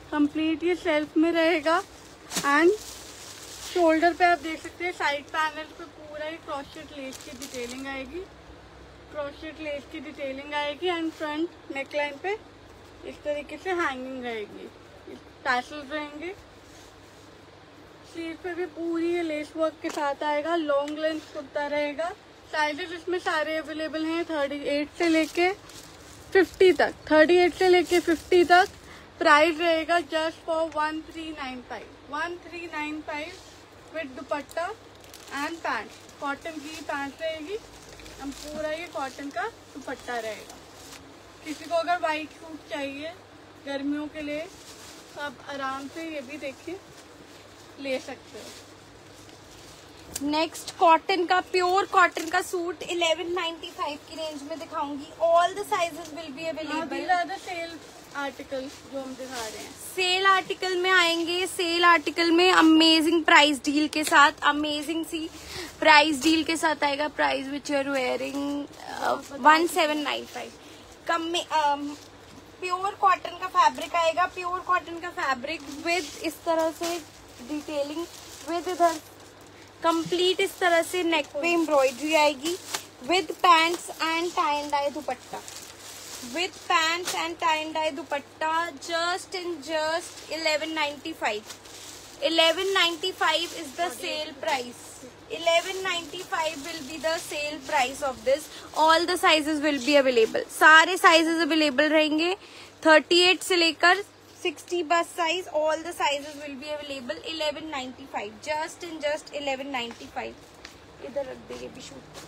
Speaker 2: कंप्लीट ये सेल्फ में रहेगा। एंड शोल्डर पे आप देख सकते हैं साइड पैनल पे पूरा ही क्रॉशेट लेस की डिटेलिंग आएगी, क्रॉशेट लेस की डिटेलिंग आएगी। एंड फ्रंट नेक लाइन पे इस तरीके से हैंगिंग रहेगी, टैसल्स रहेंगे। स्लीव पे भी पूरी ये लेस वर्क के साथ आएगा। लॉन्ग लेंथ कुर्ता रहेगा। साइजेस इसमें सारे अवेलेबल हैं 38 से लेके 50 तक, 38 से लेके 50 तक। प्राइस रहेगा just for 1395, 1395 with dupatta and pant. Cotton की पैंट रहेगी और पूरा ये कॉटन का दुपट्टा रहेगा। किसी को अगर वाइट सूट चाहिए गर्मियों के लिए तो आप आराम से ये भी देखिए ले सकते हो।
Speaker 1: नेक्स्ट कॉटन का, प्योर कॉटन का सूट 1195 की रेंज में दिखाऊंगी। All the sizes will be available.
Speaker 2: Sale article जो हम दिखा रहे हैं,
Speaker 1: सेल आर्टिकल में आएंगे। सेल आर्टिकल में अमेजिंग प्राइस डील के साथ, अमेजिंग सी प्राइस डील के साथ आएगा। Price which are wearing 1795। कम में प्योर कॉटन का फैब्रिक आएगा। प्योर कॉटन का फैब्रिक विद इस तरह से डिटेलिंग, विद इधर कंप्लीट इस तरह से नेक पे एम्ब्रॉयडरी आएगी, with pants and tie and dye dupatta, with pants and tie and dye dupatta. Just 1195। 1195 is the sale price. 1195 will be the sale price of this. All the sizes will be available. सारे sizes available रहेंगे 38 से लेकर 60 बस size. All the sizes will be available. 1195, just 1195। इधर रख दे, ये भी shoot.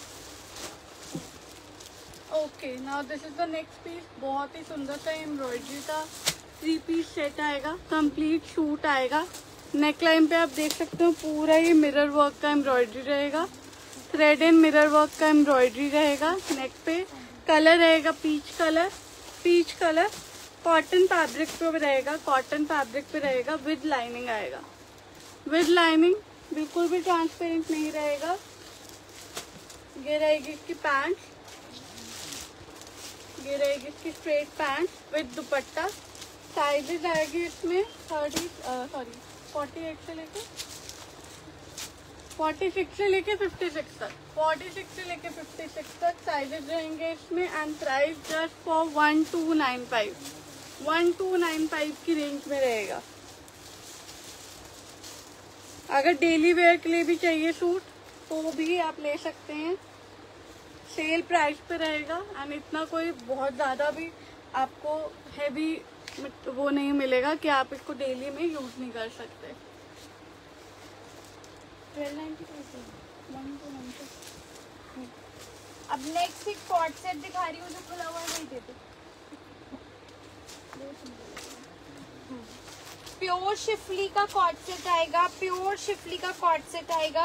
Speaker 2: Okay, now this is the next piece. बहुत ही सुंदर सा एम्ब्रॉयडरी का 3 पीस सेट आएगा, कंप्लीट सूट आएगा। नेक लाइन पे आप देख सकते हो पूरा ये मिरर वर्क का एम्ब्रॉयडरी रहेगा, थ्रेड एंड मिरर वर्क का एम्ब्रॉयडरी रहेगा। नेक पे कलर रहेगा peach colour, peach colour. Cotton fabric पे रहेगा, कॉटन फैब्रिक पे रहेगा, विद लाइनिंग आएगा। विद लाइनिंग बिल्कुल भी ट्रांसपेरेंट नहीं रहेगा। ये रहेगी इसकी पैंट, ये रहेगी इसकी straight pant with dupatta. Sizes आएगी इसमें 48 से लेके 46 से लेके 56 तक, 46 से लेके 56 तक साइजेस रहेंगे इसमें। एंड प्राइस जस्ट फॉर 1295, 1295 की रेंज में रहेगा। अगर डेली वेयर के लिए भी चाहिए सूट तो भी आप ले सकते हैं। सेल प्राइस पे रहेगा एंड इतना कोई बहुत ज़्यादा भी आपको हैवी वो नहीं मिलेगा कि आप इसको डेली में यूज नहीं कर सकते।
Speaker 1: 1295। अब नेक्स्ट एक कॉट सेट दिखा रही हूँ जो खुला हुआ है, वही दे दो। प्योर शिफली का कॉट सेट आएगा, प्योर शिफली का कॉट सेट आएगा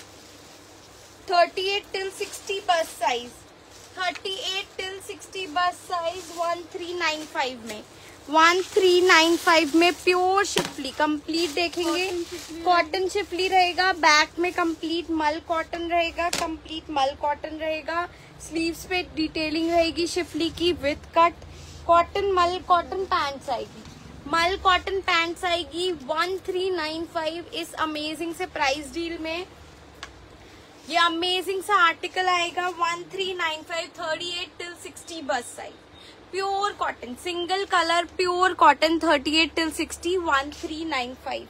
Speaker 1: 38 till 60 बस साइज, 38 till 60 बस साइज 1395 में, 1395 में प्योर शिफली कंप्लीट देखेंगे। कॉटन शिफली रहेगा, बैक में कंप्लीट मल कॉटन रहेगा, कंप्लीट मल कॉटन रहेगा। स्लीव्स पे डिटेलिंग रहेगी शिफली की with cut. Cotton mul cotton pants आएगी, मल कॉटन पैंट्स आएगी 1395 इस अमेजिंग से प्राइस डील में। ये अमेजिंग सा आर्टिकल आएगा 1395, 38 till 60 बस size, pure cotton single colour, pure cotton 38 till 60, 1395।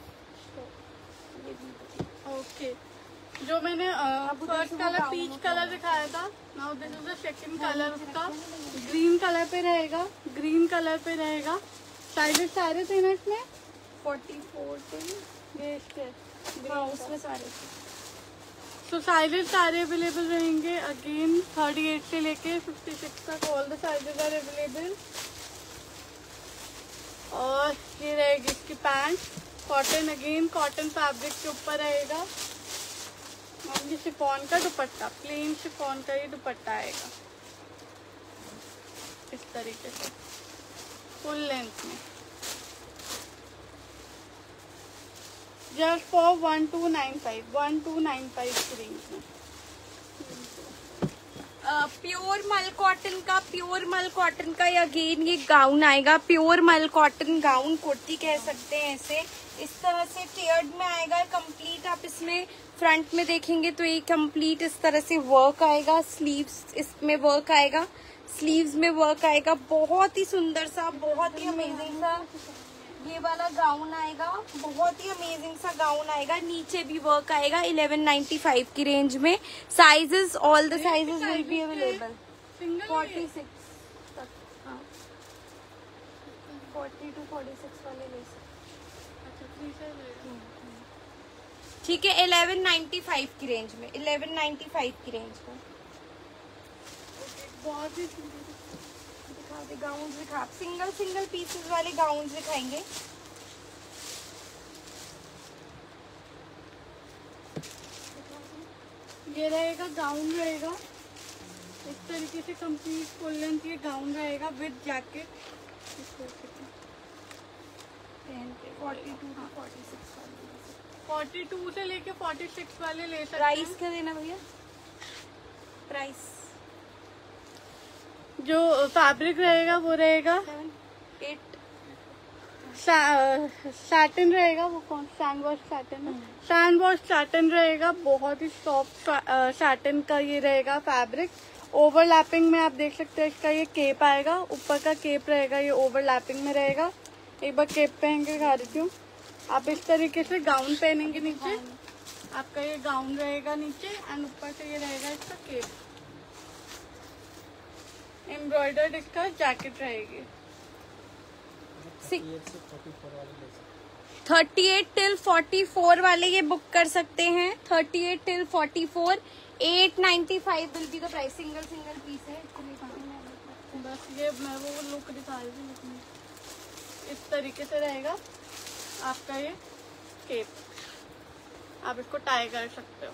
Speaker 2: Okay, जो मैंने फर्स्ट कलर पीच कलर दिखाया था, now this is the second colour उसका। ग्रीन कलर पे रहेगा, ग्रीन कलर पे रहेगा। साइजेस सारे थे ना इसमें
Speaker 1: 44 till
Speaker 2: ये इसके
Speaker 1: उसमें सारे।
Speaker 2: तो साइजेस सारे अवेलेबल रहेंगे। अगेन 38 से लेके 56 तक all the sizes are available. और ये रहेगी इसकी pant, cotton, again cotton fabric के ऊपर रहेगा। और ये शिफॉन का दुपट्टा, प्लेन शिफॉन का ये दुपट्टा आएगा इस तरीके से फुल लेंथ में। जस्ट फॉर 1295, 1295 की रेंज में।
Speaker 1: प्योर मल कॉटन का अगेन ये गाउन आएगा। प्योर मल कॉटन गाउन, कुर्ती कह सकते हैं ऐसे। इस तरह से टेयर्ड में आएगा कंप्लीट। आप इसमें फ्रंट में देखेंगे तो ये कंप्लीट इस तरह से वर्क आएगा। स्लीव्स इसमें वर्क आएगा, स्लीव्स में वर्क आएगा। बहुत ही सुंदर सा, बहुत ही अमेजिंग सा ये वाला गाउन आएगा। बहुत ही अमेजिंग सा गाउन आएगा। नीचे भी वर्क आएगा 1195 की रेंज में। Sizes, all the sizes will be available 46 तक। हाँ 40 to 46 वाले ले सकते। ठीक है 1195 की रेंज में, 1195 की रेंज में।
Speaker 2: बहुत ही
Speaker 1: दिखा दे गाउन, दिखा। सिंगल पीसेस वाले गाउन दिखाएंगे।
Speaker 2: ये रहेगा गाउन, रहेगा इस तरीके से कंप्लीट फुल लेंथ ये गाउन रहेगा विद जैकेट। 42 से लेके 46 वाले ले सकते हैं।
Speaker 1: प्राइस क्या देना भैया? प्राइस
Speaker 2: जो फैब्रिक रहेगा वो रहेगा
Speaker 1: 8
Speaker 2: सैटिन रहेगा। वो कौन? सैंडवॉश सैटिन। सैंडवॉश सैटिन रहेगा। बहुत ही सॉफ्ट सैटिन का ये रहेगा फैब्रिक। ओवरलैपिंग में आप देख सकते हैं इसका ये केप आएगा। ऊपर का केप रहेगा, ये ओवरलैपिंग में रहेगा। एक बार केप पहन के दिखा देती हूँ। आप इस तरीके से गाउन पहनेंगे, नीचे आपका ये गाउन रहेगा नीचे, एंड ऊपर से ये रहेगा इसका केप। एम्ब्रॉयडर्ड इसका जैकेट रहेगी।
Speaker 1: 38 till 44 वाले ये बुक कर सकते हैं। 38 till 44 895 will be the price. Single piece है।
Speaker 2: बस ये मैं वो लुक दिखा रही हूँ। इस तरीके से रहेगा आपका ये केप। आप इसको टाई कर सकते हो।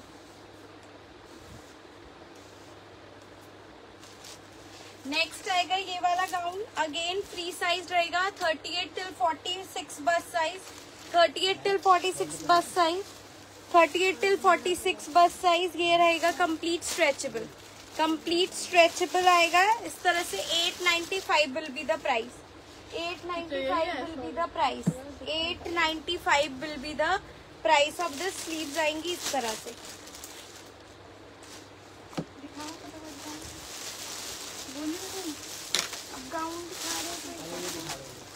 Speaker 1: नेक्स्ट आएगा ये वाला गाउन। अगेन फ्री साइज रहेगा। 38 till 46 बस साइज। 38 till 46 बस साइज। 38 till 46 बस साइज। ये रहेगा कंप्लीट स्ट्रेचेबल। कंप्लीट स्ट्रेचेबल आएगा इस तरह से। 895 will be the price. 895 will be the price. 895 will be the price of this. Sleeves आएंगी इस तरह से। गाउन दिखा रहे।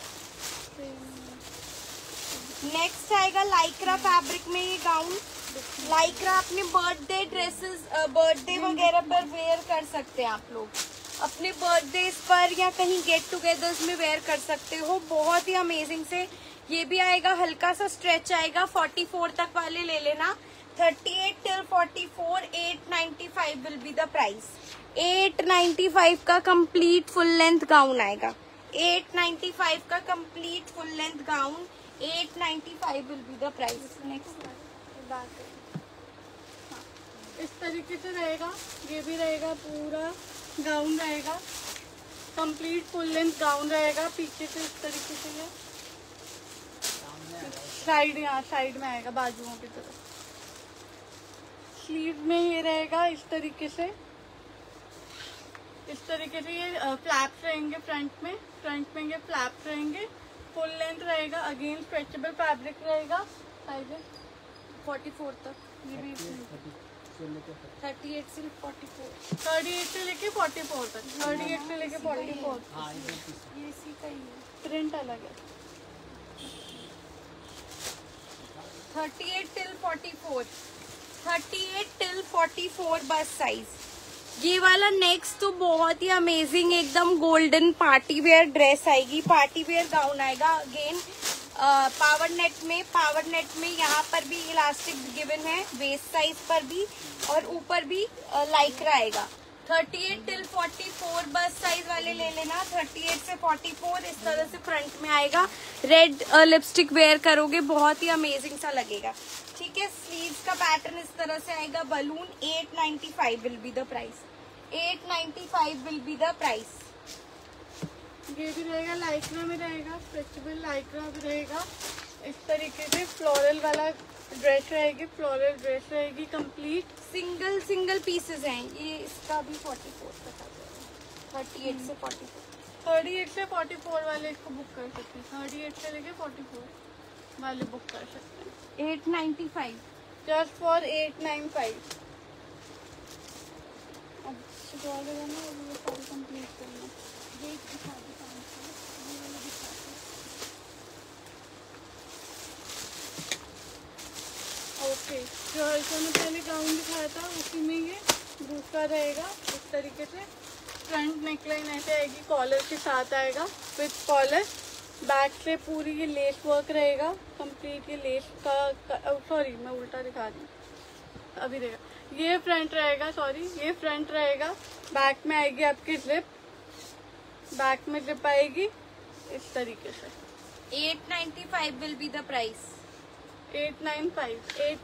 Speaker 1: नेक्स्ट आएगा लाइक्रा फैब्रिक में ये गाउन। लाइक्रा अपने बर्थडे ड्रेसेस, बर्थडे वगैरह पर वेयर कर सकते हैं आप लोग। अपने बर्थडे पर या कहीं गेट टुगेदर्स में वेयर कर सकते हो। बहुत ही अमेजिंग से ये भी आएगा। हल्का सा स्ट्रेच आएगा। 44 तक वाले ले लेना। 38 till 44 895 will be the price. 895 का कंप्लीट फुल लेंथ गाउन आएगा। 895 का complete full length gown. 895 will be the price. Next
Speaker 2: इस तरीके से रहेगा। ये भी रहेगा, पूरा गाउन रहेगा। कंप्लीट फुल लेंथ गाउन रहेगा। पीछे से इस तरीके से ये साइड, यहाँ साइड में आएगा बाजुओं की तरफ। स्लीव में ये रहेगा इस तरीके से। इस तरीके से ये फ्लैप्स रहेंगे फ्रंट में ये फ्लैप्स रहेंगे। फुल लेंथ रहेगा। अगेन स्ट्रेचेबल फैब्रिक रहेगा। साइजेस
Speaker 1: 44 तक। ये भी 38 से 44।
Speaker 2: 38 से लेके 44 तक। 38 से लेके 44।
Speaker 1: ये इसी का ही है।
Speaker 2: प्रिंट अलग है।
Speaker 1: 38 till 44। 38 till 44 बस साइज। ये वाला नेक्स्ट तो बहुत ही अमेजिंग एकदम गोल्डन पार्टी वेयर ड्रेस आएगी। पार्टी वेयर गाउन आएगा। अगेन पावर नेट में यहाँ पर भी इलास्टिक गिवन है। वेस्ट साइज पर भी और ऊपर भी लाइक्रा आएगा। 38 till 44 बस साइज वाले ले लेना। 38 से 44 इस तरह से फ्रंट में आएगा। रेड लिपस्टिक वेयर करोगे बहुत ही अमेजिंग सा लगेगा। ठीक है। स्लीव्स का पैटर्न इस तरह से आएगा। Balloon. 895 will be the price. 895 will be the price.
Speaker 2: ये भी रहेगा लाइक्रा में रहेगा। स्ट्रेचेबल लाइक्रा भी रहेगा। इस तरीके से फ्लोरल वाला ड्रेस रहेगी, फ्लोरल ड्रेस रहेगी कंप्लीट।
Speaker 1: सिंगल पीसेस हैं ये। इसका भी 44 का था, 38 से 44।
Speaker 2: 38 से 44 वाले इसको बुक कर सकते हैं, 38 से लेके 44 वाले बुक कर सकते हैं
Speaker 1: 895
Speaker 2: जस्ट फॉर 895। अब दिखा देगा ना, ये सारी कंप्लीट करना।
Speaker 1: देख दिखा दे कौन सा है, ये वाला दिखा दे।
Speaker 2: ओके, जो हर्षा ने पहले गाउन दिखाया था उसी में ये दूसरा रहेगा। इस तरीके से फ्रंट नेकलाइन ऐसे आएगी, कॉलर के साथ आएगा विथ कॉलर। बैक से पूरी ये लेस वर्क रहेगा कंप्लीट। ये लेस का सॉरी मैं उल्टा दिखा रही हूँ, अभी देखा। ये फ्रंट रहेगा, सॉरी ये फ्रंट रहेगा। बैक में आएगी आपकी जिप, बैक में जिप आएगी इस तरीके से।
Speaker 1: 895 will be the price.
Speaker 2: 895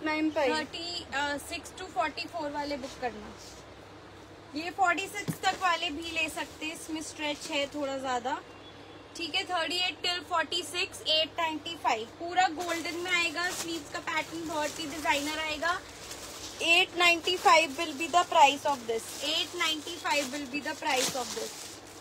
Speaker 1: 36 to 44 वाले बुक करना। ये 46 तक वाले भी ले सकते हैं, इसमें स्ट्रेच है थोड़ा ज्यादा। ठीक है, 38 till 46 895। पूरा गोल्डन में आएगा, स्लीव्स का पैटर्न बहुत ही डिजाइनर आएगा। 895 will be the price of this। 895 will be the price of this।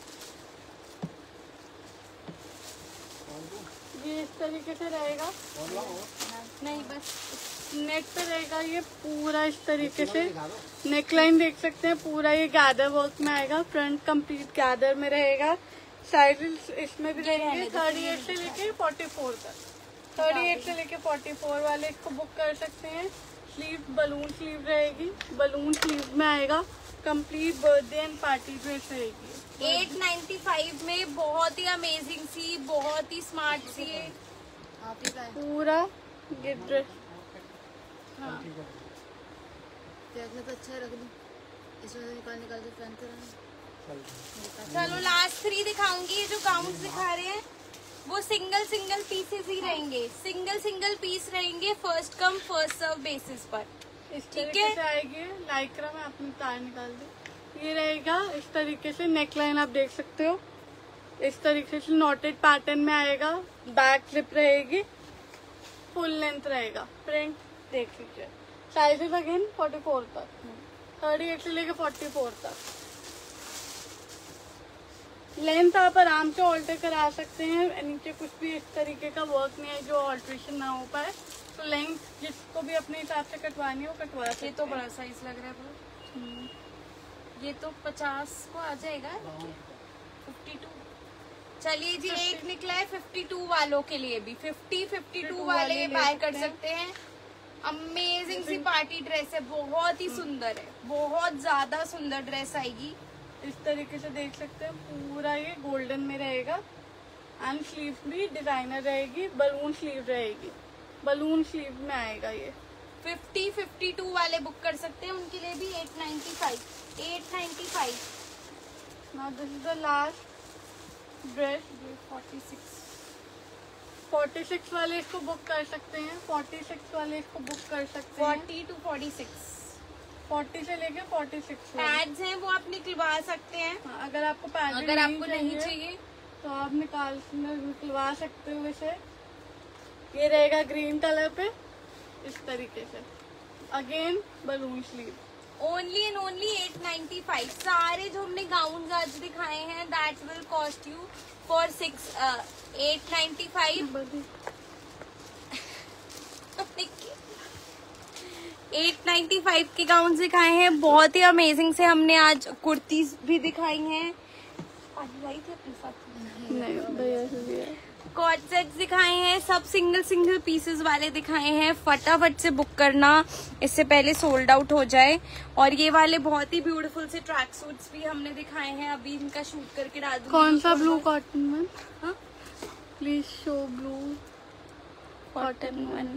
Speaker 2: ये इस तरीके से रहेगा,
Speaker 1: नहीं बस
Speaker 2: नेक पे रहेगा ये पूरा इस तरीके से। नेकलाइन देख सकते हैं, पूरा ये गैदर वर्क में आएगा। फ्रंट कंप्लीट गैदर में रहेगा। साइजेस इसमें भी रहेंगे 38 से लेके 44 तक। 38 से लेके 44 वाले इसको बुक कर सकते हैं। स्लीव बलून स्लीव रहेगी, बलून स्लीव में आएगा। Complete birthday and party dress रहेगी।
Speaker 1: 895 में बहुत ही अमेजिंग सी, बहुत ही स्मार्ट सी
Speaker 2: पूरा ये ड्रेस। हाँ
Speaker 4: तो अच्छा रख दी, इसमें से निकाल के फ्रंट कराना।
Speaker 1: चलो लास्ट 3 दिखाऊंगी। ये जो गाउन्स दिखा रहे हैं वो सिंगल पीसेस ही रहेंगे, सिंगल पीस रहेंगे, first come first serve basis पर।
Speaker 2: इस
Speaker 1: ठीक
Speaker 2: तरीके
Speaker 1: है।
Speaker 2: से आएगी। लाइक्रा में आपने तार निकाल दी। ये रहेगा इस तरीके से। नेकलाइन आप देख सकते हो, इस तरीके से नॉटेड पैटर्न में आएगा। बैक जिप रहेगी, फुल लेंथ रहेगा। प्रिंट देख लीजिए। साइजेस अगेन 44 तक, 38 से लेके 44 तक। लेंथ आप आराम से ऑल्टर करा सकते हैं। नीचे कुछ भी इस तरीके का वर्क नहीं है जो ऑल्ट्रेशन ना हो पाए, तो लेंथ जिसको भी अपने हिसाब से कटवानी हो कटवा सकते हैं।
Speaker 1: ये तो बड़ा साइज लग रहा है बहुत। ये तो 50 को आ जाएगा, 52। चलिए जी, एक निकला है 52 वालों के लिए भी। 52 वाले बाय कर सकते हैं। अमेजिंग सी पार्टी ड्रेस है, बहुत ही सुंदर है, बहुत ज्यादा सुंदर ड्रेस आएगी।
Speaker 2: इस तरीके से देख सकते हैं, पूरा ये गोल्डन में रहेगा। एंड स्लीव भी डिजाइनर रहेगी, बलून स्लीव रहेगी, बलून स्लीव में आएगा ये।
Speaker 1: 52 वाले बुक कर सकते हैं, उनके लिए भी 895।
Speaker 2: Now this is the last dress. 46 वाले इसको बुक कर सकते हैं, 46 वाले इसको बुक कर सकते हैं।
Speaker 1: 40 to 46
Speaker 2: 40 से लेके 46
Speaker 1: पैड्स हैं वो आप निकलवा सकते हैं।
Speaker 2: हाँ, अगर आपको पैड
Speaker 1: अगर आपको नहीं चाहिए
Speaker 2: तो आप निकलवा सकते हो इसे। ये रहेगा ग्रीन कलर पे इस तरीके से। Again balloon sleeve.
Speaker 1: Only and only 895। सारे जो हमने गाउन आज दिखाए हैं that will cost you for 895। 895 के गाउन दिखाए हैं। बहुत ही अमेजिंग से हमने आज कुर्तीज भी दिखाई हैं। थे अपने साथ
Speaker 2: नहीं भैया से दिया।
Speaker 1: कॉट सेट्स दिखाए हैं, सब सिंगल पीसेस वाले दिखाए हैं। फटाफट से बुक करना, इससे पहले सोल्ड आउट हो जाए। और ये वाले बहुत ही ब्यूटीफुल से ट्रैक सूट्स भी हमने दिखाए हैं, अभी इनका शूट करके डाल दूंगी।
Speaker 2: कौन सा ब्लू कॉटन में?
Speaker 1: हाँ?
Speaker 2: Please show blue cotton one.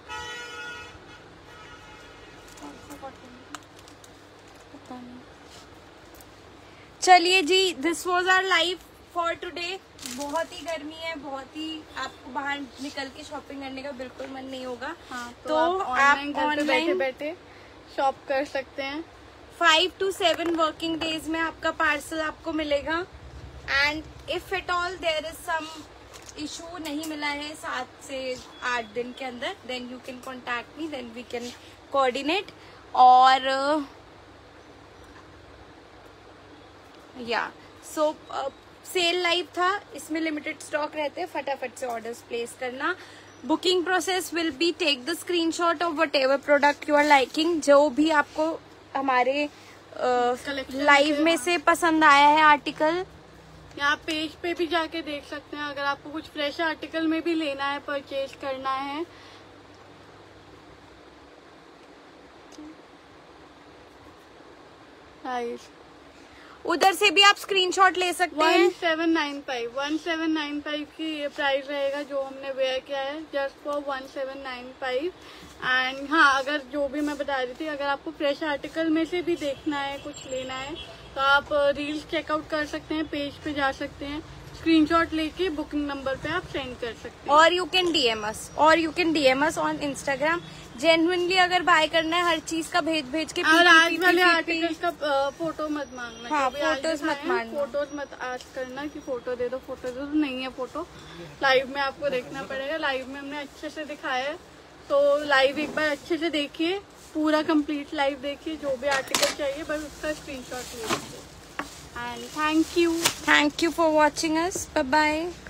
Speaker 1: चलिए जी, this was our life for today. बहुत ही गर्मी है, बहुत ही आपको बाहर निकल के शॉपिंग करने का बिल्कुल मन नहीं होगा।
Speaker 2: हाँ,
Speaker 1: तो आप ऑनलाइन
Speaker 2: बैठे शॉप कर सकते हैं।
Speaker 1: 5 to 7 वर्किंग डेज में आपका पार्सल आपको मिलेगा। And if at all there is some issue नहीं मिला है 7 से 8 दिन के अंदर, then you can contact me, then we can coordinate. और या सो सेल लाइव था, इसमें लिमिटेड स्टॉक रहते हैं, फटाफट से ऑर्डर्स प्लेस करना। Booking process will be take the screenshot of whatever product you are liking, जो भी आपको हमारे लाइव में से पसंद आया है आर्टिकल।
Speaker 2: यहाँ पेज पे भी जाके देख सकते हैं, अगर आपको कुछ फ्रेश आर्टिकल में भी लेना है, परचेज करना है।
Speaker 1: उधर से भी आप स्क्रीनशॉट ले सकते हैं।
Speaker 2: 1795 की प्राइस रहेगा जो हमने वेयर किया है, जस्ट फॉर 1795। एंड हाँ, अगर जो भी मैं बता रही थी, अगर आपको फ्रेश आर्टिकल में से भी देखना है, कुछ लेना है, तो आप रील्स चेकआउट कर सकते हैं, पेज पे जा सकते हैं, स्क्रीनशॉट लेके बुकिंग नंबर पे आप सेंड कर सकते हैं।
Speaker 1: और you can DM us on Instagram. Genuinely अगर बाय करना है, हर चीज का भेज के।
Speaker 2: और आज वाले आर्टिकल्स का फोटो मत मांगना।
Speaker 1: हाँ, फोटोज मत मांगना।
Speaker 2: फोटोज मत आज करना कि फोटो दे दो, नहीं है फोटो। लाइव में आपको देखना पड़ेगा, लाइव में हमने अच्छे से दिखाया है, तो लाइव एक बार अच्छे से देखिए, पूरा कंप्लीट लाइव देखिए, जो भी आर्टिकल चाहिए बस उसका स्क्रीनशॉट ले लीजिए। And thank you
Speaker 1: for watching us. Bye bye.